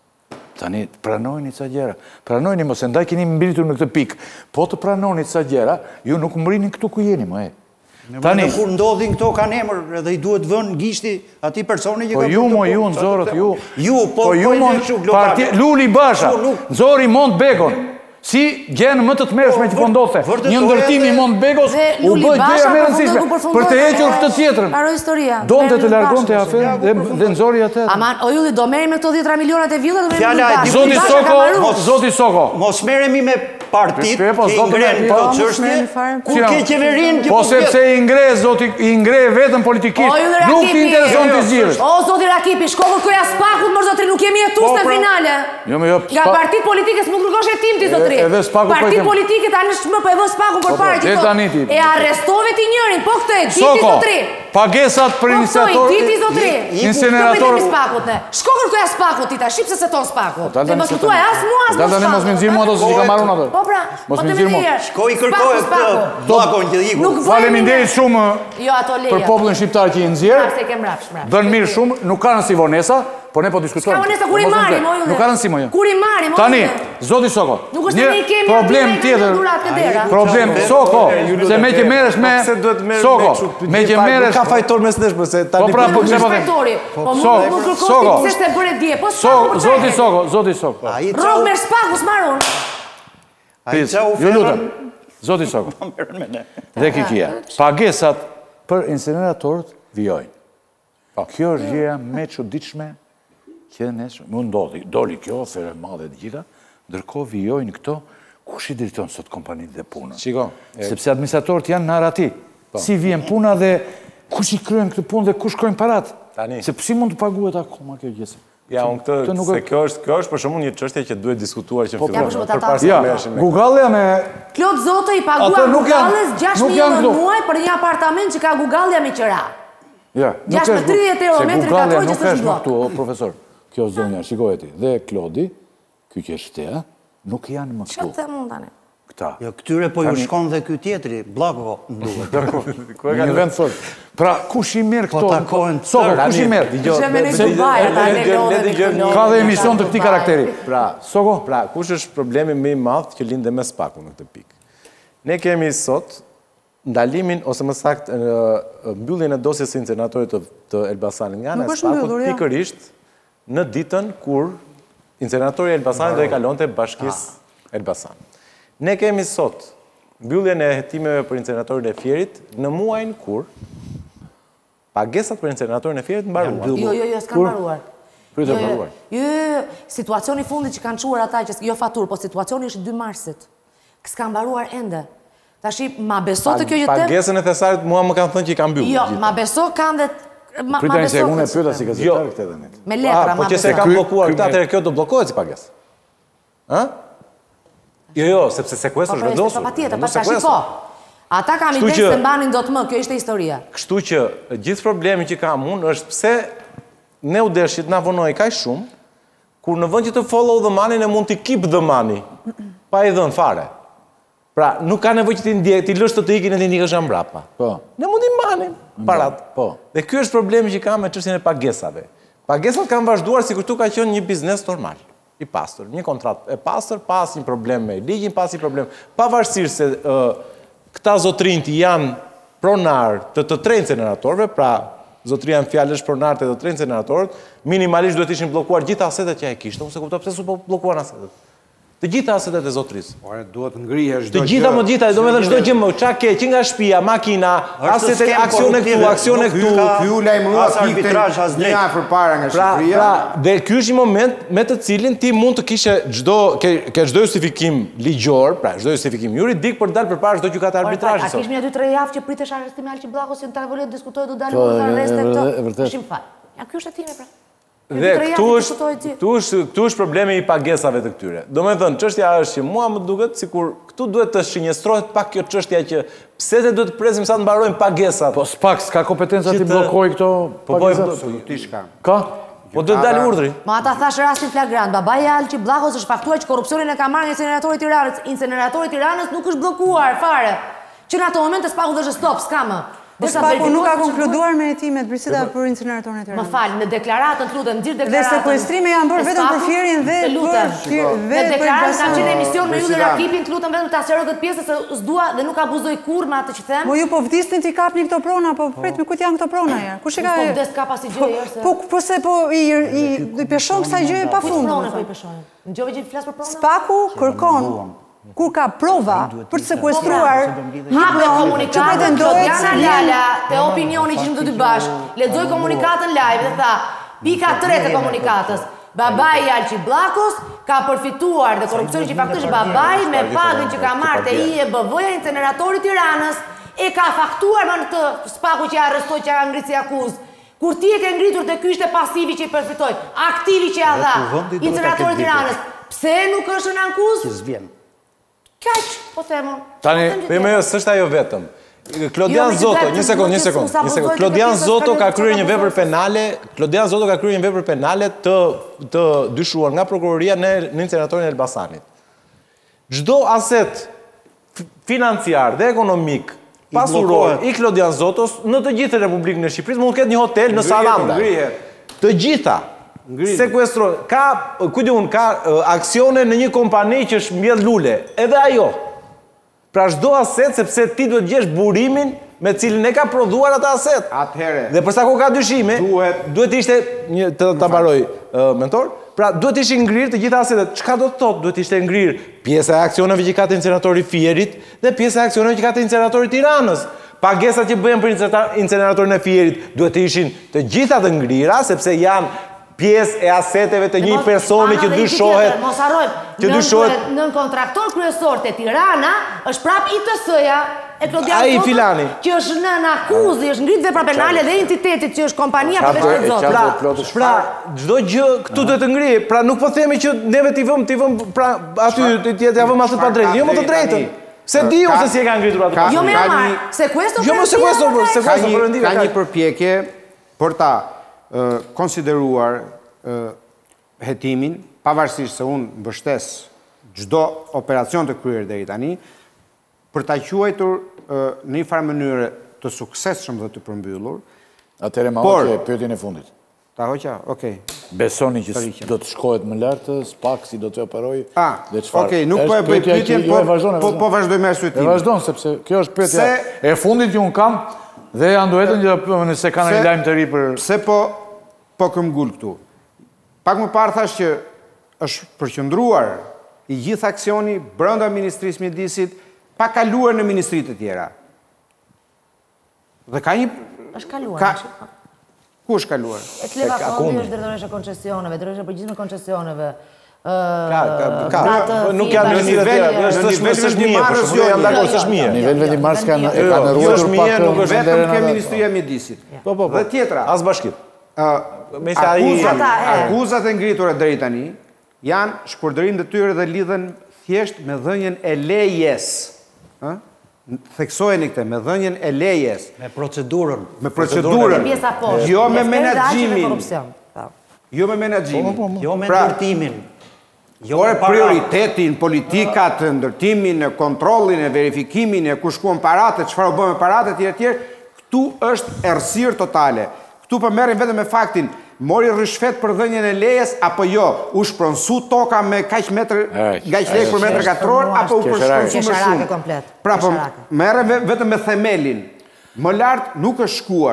Tani pranojni ca gjëra. Pranojni mos e ndaj keni mbritur në këtë pikë. Po të pranoni ca gjëra, ju nuk mrini këtu ku jeni, më e. Tani kur ndodhin këto kanë emër edhe i duhet vënë gishti atij personi që Po ka ju bërë mo të ju punë, nxorët sa të ju. them. Ju po po ju po mo jeni kështu global. parti Luli Basha Kështu, nuk- nxori Mont Begon. Si gjenë më të të mërshme që po ndodhte. vërtetoj Një ndërtimi edhe- Mont Begos Dhe u Luli bë gjëja Basha më e përfundoi rëndësishme ku përfundoi. për të hequr këtë tjetrën. Haro historia. Donte Me të Luli largonte Bashën, aferën dhe dhe nxori atë. Aman, o Julli, do merri me këto dhjetra milionat e villa, do merri me Fjala Luli e Bashën. Zoti Luli Basha Soko, ka marrë. mos Zoti Soko. Mos merremi me partit Shpe, po, që i s'do të ngrenë merremi, këto po, çështje, mos merremi fare. kur Si ke jam? qeverinë që Po po sepse i ngre zoti i ngre vetëm politikisht. O, Julli Nuk Rakipi. i intereson të zgjidhësh. O, zoti Rakipi, shkokër këja spakut, mërë zotri, nuk jemi jetus Po, në pra- finale. Jo, me jo, Nga spa- partit politike s'mu kërkosh e tim ti, zotri. E- edhe spakut po i Partit them. politike tani shmë po e vë spakut për Po, po, pare që deri tani ti. E arrestove ti njërin, po këtë e diti, Soko, zotri. pagesat për Po këto i iniciator. diti, zotri. Incinerator. Këtë me spakut, ne. Shkokër këja spakut ti ta, shqip se se ton spakut. Dal Ne tani mos se kuptuaj tani. as mua, as Dal tani mos më nxirr mua ato që ka marrun ato. Po pra, Mos po më të nxirr mua. mirë. Shkoj kërkoj Spaku, këtë spaku. blakon që iku. Nuk vojmë Faleminderit ne. shumë Jo, ato leja. për popullin shqiptar që i nxjerr. Prapë se kem mrapsh, mrapsh. Bën mirë shumë, nuk ka rëndësi vonesa, po ne po diskutojmë. Ka vonesa kur i Mos më marrim, nxjerr. o Julli. Nuk ka rëndësi më jo. Kur i marrim, o Tani, Julli. zoti Soko. Nuk është një se ne i kemi problem aty me tjetër. durat e dera. Problem Ai, Soko, Julli, se me që Julli, merresh me po pse duhet merr Soko, kështu të me që gjithë faj- merresh Ka fajtor mes nesh, se Po tani pra, po Nuk çfarë është po them? fajtori. Po mu Soko, mu kërkosh Soko. ti pse s'te bëre dje. Po Soko, spaku për zoti tani. Soko, zoti Soko. Ai Rrog çau, me spaku s'marron. ai Pis, çau ju lutem. Zoti Soko. merren me ne. Dhe kikia, pagesat për incineratorët vijojnë. Po, kjo është gjëja më e çuditshme që ne mund ndodhi. Doli kjo aferë e madhe të gjitha, ndërkohë vijojnë këto, kush i drejton sot kompanitë dhe punën? Shiko, Sepse administratorët janë në arati. Si vjen puna dhe kush i kryen këtë punë dhe kush shkojnë parat? Tani. Se si mund të paguhet akoma kjo gjë? Ja, unë këtë, Këtë nuk se e- kjo është, kjo është për shembull një çështje që duhet diskutuar që Po, fillon. për shembull, ta Përpara se Ja, të merreshim me Google me Klot Zoto i pagua Ato nuk janë- Gugalles gjashtë nuk mijë janë euro këtu. muaj për një apartament që ka Gugallja me qëra. Ja, nuk gjashtë me është- tridhjetë euro se metri Google-ja katror që nuk s'është është më blok. këtu, o profesor. Kjo zonja, shikoj ti. Dhe Klodi, ky që është shtea, nuk janë më Çfarë këtu. them unë tani? Këta. Jo, këtyre po ju Tani- shkon dhe ky tjetri, Bllako, duhet. Në një vend fort. Pra, kush i merr Po këto? takohen Soko, tërë. kush i merr? Ishe me në se- Dubai, ata le- le le- lodhe le- me le- këtë lodhe, Ka dhe ata emision të këtij Dubai. karakteri. Pra, Soko? pra, kush është problemi më i madh që linde me spaku në këtë pikë? Ne kemi sot ndalimin ose më saktë ë, mbylljen e dosjes së incineratorit të, të Elbasanit nga ana Nuk e është spakut mbyllur, ja. pikërisht në ditën kur incineratori i Elbasanit do i kalonte bashkisë Elbasan. Ne kemi sot mbylljen e hetimeve për inceneratorin e Fierit në muajin kur pagesat për inceneratorin e Fierit mbaruan. Jo, jo, jo, s'kan mbaruar. Pritë Jo, jo, mbaruar. jo, jo, situacioni fundit që kanë quar ata, që jo fatur, po situacioni është dy marsit. S'ka mbaruar ende. Tashi, ma beso të kjo që tem... Pagesën e thesarit mua më kanë thënë që i kanë mbyllur. Jo, gjithë. ma beso kanë dhe... Ma, ma Pritani se beso unë e këtë- pyeta si gazetar këtë edhe net. Me letra, Ah, po ma që se beso. kanë Ky- bllokuar ky këta, me- atëherë kjo do bllokohet si pagesë. Ë? Jo, jo, sepse Po, sekuestri po, është po, vendosur. pa tjetër, nuk pa tash sekuestri. po. Ata kam Kështu ide që- se mbanin do të më, kjo ishte historia. Kështu që gjithë problemi që kam unë është pse ne u deshit na vonoi kaq shumë, kur në vend që të follow the money ne mund të keep the money, pa i dhënë fare. Pra, nuk ka nevojë që ti ndjek, ti lësh të të ikin e ti ndikësh mbrapa. Po. Ne mund i manim parat. Po. Dhe ky është problemi që kam me çështjen e pagesave. Pagesat kanë vazhduar si këtu ka qenë një biznes normal, i pastër, një kontratë e pastër, pas një problem me ligjin, pas një problem. Pavarësisht se ë, këta zotrinjt janë pronar të të tre inceneratorëve, pra zotria në fjallësh pronarët e do tre inceneratorët, minimalisht duhet ishin bllokuar gjitha asetet që ai kishte. Unë se kuptoj pse s'u bllokuan asetet. Të gjitha asetet e zotrisë. Ore, duhet ngrihesh çdo gjë. Të gjitha më gjitha, domethënë çdo gjë më çka ke, që nga shtëpia, makina, asetet, aksione këtu, aksione këtu. Ky u lajmërua arbitrazh as një javë përpara nga Shqipëria. Pra, dhe ky është një moment me të cilin ti mund të kishe çdo ke ke çdo justifikim ligjor, pra çdo justifikim juridik për të dalë përpara çdo gjykate arbitrazhi. A kish një dy tre javë që pritesh arrestimin e Alçi Bllakos që në tavolet diskutojë do dalë në arrest këto. Ishim fal. Ja ky është time pra. Dhe këtu është, këtu është, këtu është problemi i pagesave të këtyre. Do me thënë, çështja është që mua më duket sikur këtu duhet të shënjestrohet pak kjo çështja që pse të duhet të presim sa të mbarojnë pagesat. Po s'pak s'ka kompetenca ti bllokoj këto pagesat. Absolutisht ka. Ka? Po duhet dalë urdhri. Ma ata thash rastin flagrant, babai i Alçi Bllakos është faktuar që korrupsionin e ka marrë nga inceneratori i Tiranës. Inceneratori i Tiranës nuk është bllokuar fare. Që në ato momente spaku thashë stop, s'ka më. Spaku nuk ka konkluduar me hetimet Brisita për inceneratorin e Tiranës. Më fal, në deklaratën, lutem, nxirr deklaratën. Dhe sekuestrimi janë bërë vetëm për fjerjen dhe për në deklaratën ka qenë emision me ju dhe Rakipin, të lutem vetëm ta sqaroj këtë pjesë se s'dua dhe nuk abuzoj kurrë me atë që them. Mo ju po vdisni ti kapni këto prona, po prit me kujt janë këto prona ja. Kush e ka? Po vdes ka pasi gjë herë. Po po se po i i peshon kësaj gjëje pafund. Po i peshon. Ngjove që flas për prona? Spaku kërkon kur ka prova për të sekuestruar hape komunikatën Klodiana Lala te opinioni që ishim të dy bashkë, lexoj komunikatën live dhe tha, pika tre të komunikatës, babai i Alçi Bllakos ka përfituar dhe korrupsioni që faktikisht babai me pagën që ka marrë te I E B V-ja inceneratori Tiranës e ka faktuar me në të Spaku që arrestoi që ka ngritur si akuzë. Kur ti e ke ngritur te ky ishte pasivi që i përfitoi, aktivi që ja dha inceneratori Tiranës, pse nuk është në ankuzë? Kaq, po themon. Tani, me jo, s'është ajo vetëm. Klodian Zoto, një sekond, një sekond, një sekond. Klodian Zoto ka kryer një vepër penale, Klodian Zoto ka kryer një vepër penale të të dyshuar nga prokuroria në në inceneratorin e Elbasanit. Çdo aset financiar dhe ekonomik pasuror i Klodian Zotos në të gjithë Republikën e Shqipërisë mund të ketë një hotel në Saranda. Të gjitha sekuestro, ka, kujdi unë, ka aksione në një kompani që është mbjedh lule, edhe ajo. Pra çdo aset, sepse ti duhet gjesh burimin me cilin e ka prodhuar ata aset. Atëherë. Dhe përsa ko ka dyshime, duhet, duhet ishte, një, të ta baroj, uh, mentor, pra duhet ishte ngrirë të gjitha asetet. Çka do të thotë? Duhet ishte ngrirë pjesa e aksioneve që ka të inceneratori Fierit dhe pjesa e aksioneve që ka të inceneratori Tiranës. Pagesat që bëhen për inceneratorin e Fierit duhet të ishin të gjitha të ngrira, sepse janë pjesë e aseteve të një personi që dyshohet. Mos harrojmë, nën kontraktor kryesor te Tirana është prap I T S-ja e Klodian Zoto, që është në akuzë, është ngritur vepra penale dhe entitetit që është kompania për vetë Zotë. Pra, çdo gjë këtu duhet të ngrihet. Pra nuk po themi që neve t'i vëmë, t'i vëmë, pra aty t'i vëmë atë pa drejtë. Jo më të drejtën. Se di unë se si e ka ngritur atë. Jo më marr, sekuestro. Jo më sekuestro, sekuestro preventive. Ka një përpjekje për ta konsideruar hetimin, pavarësisht se unë mbështes çdo operacion të kryer deri tani, për ta quajtur në një farë mënyrë të suksesshëm dhe të përmbyllur. Atëherë ma hoqe pyetjen e fundit. Ta hoqja? Okej. Besoni që do të shkohet më lart, SPAK si do të operojë? Ah, okej, nuk po e bëj pyetjen, po vazhdoj me arsyetim. E vazhdon sepse kjo është pyetja e fundit që un kam dhe janë duhetën që nëse kanë një lajm të ri për pse po po këmbgul këtu. Pak më parë thash që është përqendruar I gjithë aksioni brenda Ministrisë Mjedisit, pa kaluar në ministri të tjera. Dhe ka një është kaluar. Ku është kaluar? E Kleva Fondi është drejtoresha koncesioneve, drejtoresha përgjithshme koncesioneve. Ka, ka, nuk janë në nivel është mirë, për shembull, jam dakord se është mirë. Nivel vendimars kanë e kanë rruar pak nuk është vetëm ke Ministria e Mjedisit. Po, po, po. Dhe tjetra. As bashkit. Akuzat e ngritura deri tani janë shpërdorim të tyre dhe lidhen thjesht me dhënien e lejes. Ë? Theksojeni këtë me dhënien e lejes. Me procedurën. Me procedurën. Jo me menaxhimin. Jo me menaxhimin. Jo me ndërtimin. Jo me prioritetin, politikat, ndërtimin, kontrollin, e verifikimin, e ku shkuan paratë, çfarë u bë me paratë etj etj. Ktu është errësirë totale. Ktu po merren vetëm me faktin, mori rishfet për dhënien e lejes apo jo, u shpronsu toka me kaq metër, kaq lekë për metër katror apo u shpronsu më shumë. Komplet. Pra po merren vetëm me themelin. Më lart nuk është shkuar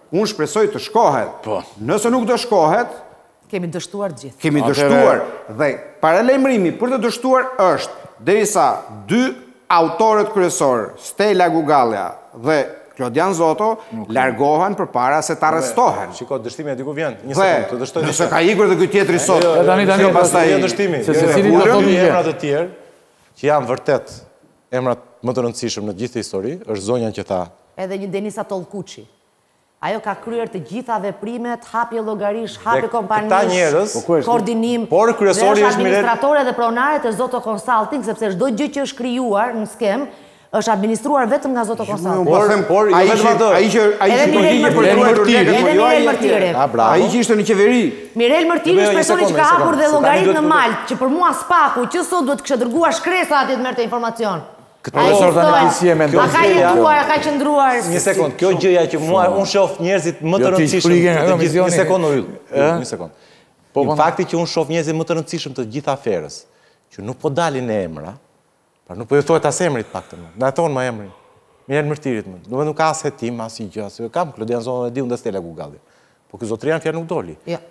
unë shpresoj të shkohet. Nëse nuk do shkohet, Kemi dështuar gjithë. kemi dështuar. Dhe paralajmërimi për të dështuar është, derisa dy autorët kryesor, Stella Gugallia dhe Klodian Zoto, largohen për para se të arrestohen. Shiko, dështimi e diku vjen. Një Dhe, sekundë, të dështoj nëse ka ikur dhe këtë tjetëri sot, tani, tani, që pastaj... Jo dështimi, Se jo, secili jo, do thotë një një gjë. emra të tjerë, që janë vërtet emrat më të rëndësishëm në gjithë histori, është zonja që tha. Edhe një Denisa Tollkuçi. Ajo ka kryer të gjitha veprimet, hapje llogarish, hapje kompanish, këta njerëz, koordinim. por kryesori dhe është Mirel- administratore dhe pronare të Zoto Consulting, sepse çdo gjë që është krijuar në skem është administruar vetëm nga Zoto Consulting. Por, por, ai jo vetëm atë. ai që ai Edhe që Mirel përgjigje për Mërtiri. truar Edhe lekët, po jo ai Mirel atje. Mërtiri. Ah, bravo. Ai që ishte në qeveri. Mirel Mërtiri Jo, jo, një shpresoni që sekondë, ka një hapur sekondë, dhe se tani llogarit duhet në të- mal, që për mua spaku, që sot duhet kishte dërguar shkresa atje të merrte informacion. Profesor tani ti si e mendon? A ka jetuar, a ka qëndruar? Një sekond, kjo gjëja që mua unë shoh njerëzit më të Jo, ti rëndësishëm shprige nga të gjithë. komisioni. Një sekond Yll, Yll, një sekond. Po, Në po, fakti që unë shoh njerëzit më të rëndësishëm të gjithë aferës, që nuk po dalin në emra, pra nuk po ju thuhet as emrit paktën. Na thon më emrin. Mirel Mërtirit më. Do nuk ka as hetim, as i gjë, as kam Klodian Zonë e di unë dhe Stella Gugallia. Po ky zotrian fjalë nuk doli. Jo.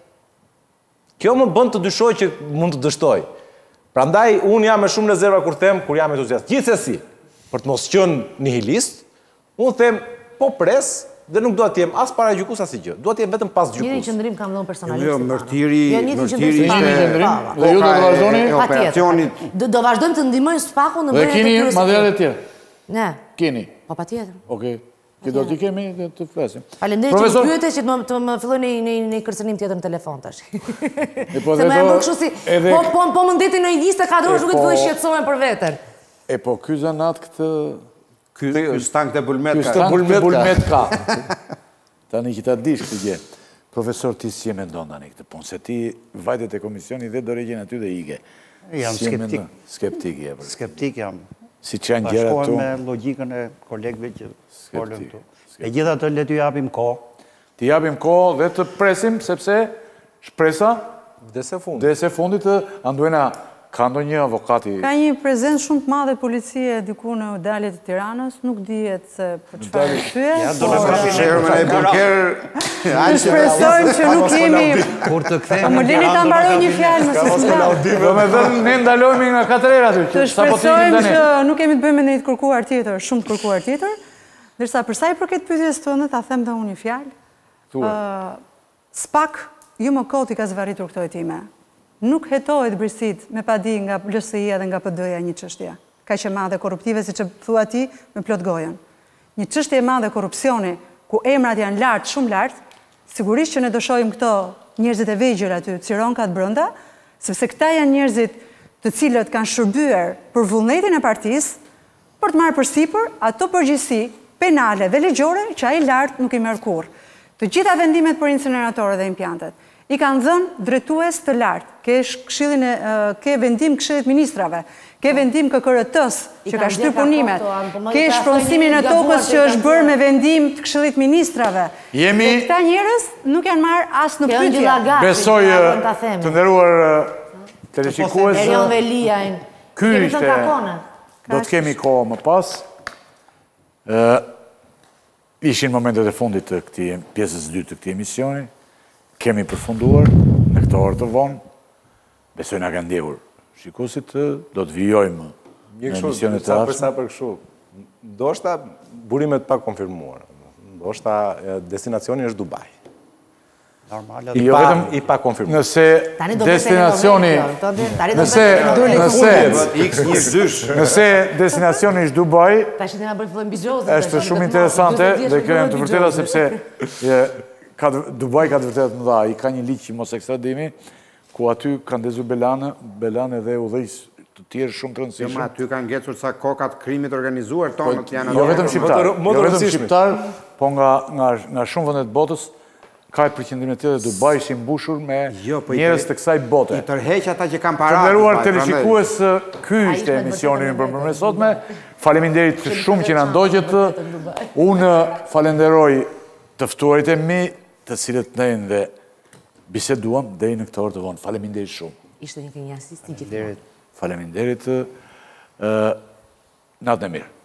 Kjo më bën të dyshoj që mund të dështoj. Prandaj unë jam me shumë rezerva kur them, kur jam entuziast. Gjithsesi, për të mos qenë nihilist, unë them po pres dhe nuk dua të jem as para gjykus as i gjë. Dua të jem vetëm pas Një gjykus. qëndrim kam dhënë personalisht. Jo, Mërtiri, Jo, një Mërtiri qëndrim ishte... personalisht. Dhe ju do të vazhdoni? e operacionit... Do, do vazhdojmë të ndihmojmë spakun në Dhe bërjen e keni kryesisë. materiale të tjera? Ne, Keni? po patjetër. Okej. Ti do t'i kemi dhe të flasim. Faleminderit që Profesor, më pyete që të më, të më filloj në në një kërcënim tjetër në telefon tash. E po Se dhe më e do- bë kështu si edhe- po po po më ndeti në njëzet e katër orë nuk po- të filloj shqetësohem për veten. E po ky zanat këtë... Ky ky stank të bulmet Ky ka. stank bulmet të ka. bulmet ka. Tani që ta dish këtë gjë. Profesor, ti si e mendon tani këtë punë? Se ti vajtet e komisioni dhe do regjen aty dhe ike. Jam Si e skeptik. mendon? Skeptik je. për. Skeptik jam. Si që janë gjera Bashkohem tu. me logjikën e kolegëve që folën Skeptik, këtu. E gjitha të le t'ju japim kohë. Ti japim kohë dhe të presim, sepse shpresa Dhe se fund. dhe se fundit të Anduena ka ndonjë avokati. Ka një prezencë shumë të madhe policie diku në daljet e Tiranës, nuk dihet se për çfarë arsye. Ja, do na por, vrapi Sherman e bunker... Ne shpresojmë që nuk jemi... Kur të Po kthehemi. më lini ta mbaroj një fjalë më së smundë. Do me dhënë ne ndalojmë nga katër aty. Të që sapo të ikim shpresojmë tani. që nuk kemi të bëjmë me një të kërkuar tjetër, shumë të kërkuar tjetër, ndërsa për sa i përket pyetjes tënde, ta them dhe unë një fjalë. Thuaj. Ë, Spak ju më kot i ka zvarritur këto hetime. Nuk hetohet brisit me padi nga L S I-a dhe nga P D-ja një çështje. Kaq e madhe korruptive siç e thua ti me plot gojën. Një çështje e madhe korrupsioni ku emrat janë lart, shumë lart, sigurisht që ne do shohim këto njerëzit e vegjël aty, cironkat brenda, sepse këta janë njerëzit të cilët kanë shërbyer për vullnetin e partisë për të marrë përsipër ato përgjegjësi penale dhe ligjore që ai lart nuk i merr kurrë. Të gjitha vendimet për incineratorët dhe impiantet i kanë dhënë drejtues të lartë, ke këshillin e ë, ke vendim këshillit ministrave, ke vendim K K R T-s I që kanë ka shtyr dhënë punimet, raporto, po më ke i ka shpronësimin e thënë tokës gabuar që që është kanë bërë dhënë. me vendim të këshillit ministrave. Jemi- Dhe këta njerëz nuk janë marrë as në Kjo është pyetje. gjillagati, Besoj që eh, na ta themi. të nderuar eh, teleshikues, Erion Veliajn. ky Kemi ishte- thënë kakone. do të kemi kohë më pas. Ë, Ishin momentet e fundit të këtij pjesës së dytë të këtij emisioni. Kemi përfunduar në këtë orë të vonë. Besoj na kanë ndjekur shikuesit, të- do të vijojmë Një në kështu, emisionet të sa për ardhshme. sa për kështu. Ndoshta burimet pa konfirmuar. Ndoshta e, destinacioni është Dubai. Normale. I Jo, pa, vetëm- i pa konfirmuar. Nëse Tani do destinacioni bëhet telenovela, tani do nëse bëhet telenovela. nëse X një dysh. nëse destinacioni është Dubai, Tash ne na bëj fillojmë bigjozë. është shumë interesante dhe kjo janë të vërteta sepse je, ka, të- Dubai ka të vërtetë më dha, i ka një ligj mos ekstradimi, ku aty kanë ndezu Belane, Belane dhe udhëheqës të tjerë shumë të Jo, ma rëndësishëm. aty kanë ngecur sa kokat krimit organizuar tonët janë Jo aty. vetëm Më shqiptar, të- më të jo vetëm rëndësishmi. shqiptar, po nga nga nga shumë vende të botës ka i përqendrime të tjera, Dubai është i mbushur me Jo, po i njerëz tërhe- të kësaj bote. I tërheq ata që kanë Të para. nderuar Dubai, teleshikues, ky Ai ishte ishte me emisioni vërtetë ynë për me përmes vetëm, sotme. me Faleminderit të shumë që na ndoqët. Unë falenderoj të ftuarit e mi, të cilët ne dhe biseduam deri në këtë orë të vonë. Faleminderit shumë. Ishte një kënaqësi gjithmonë. Faleminderit. ë, Natën e mirë.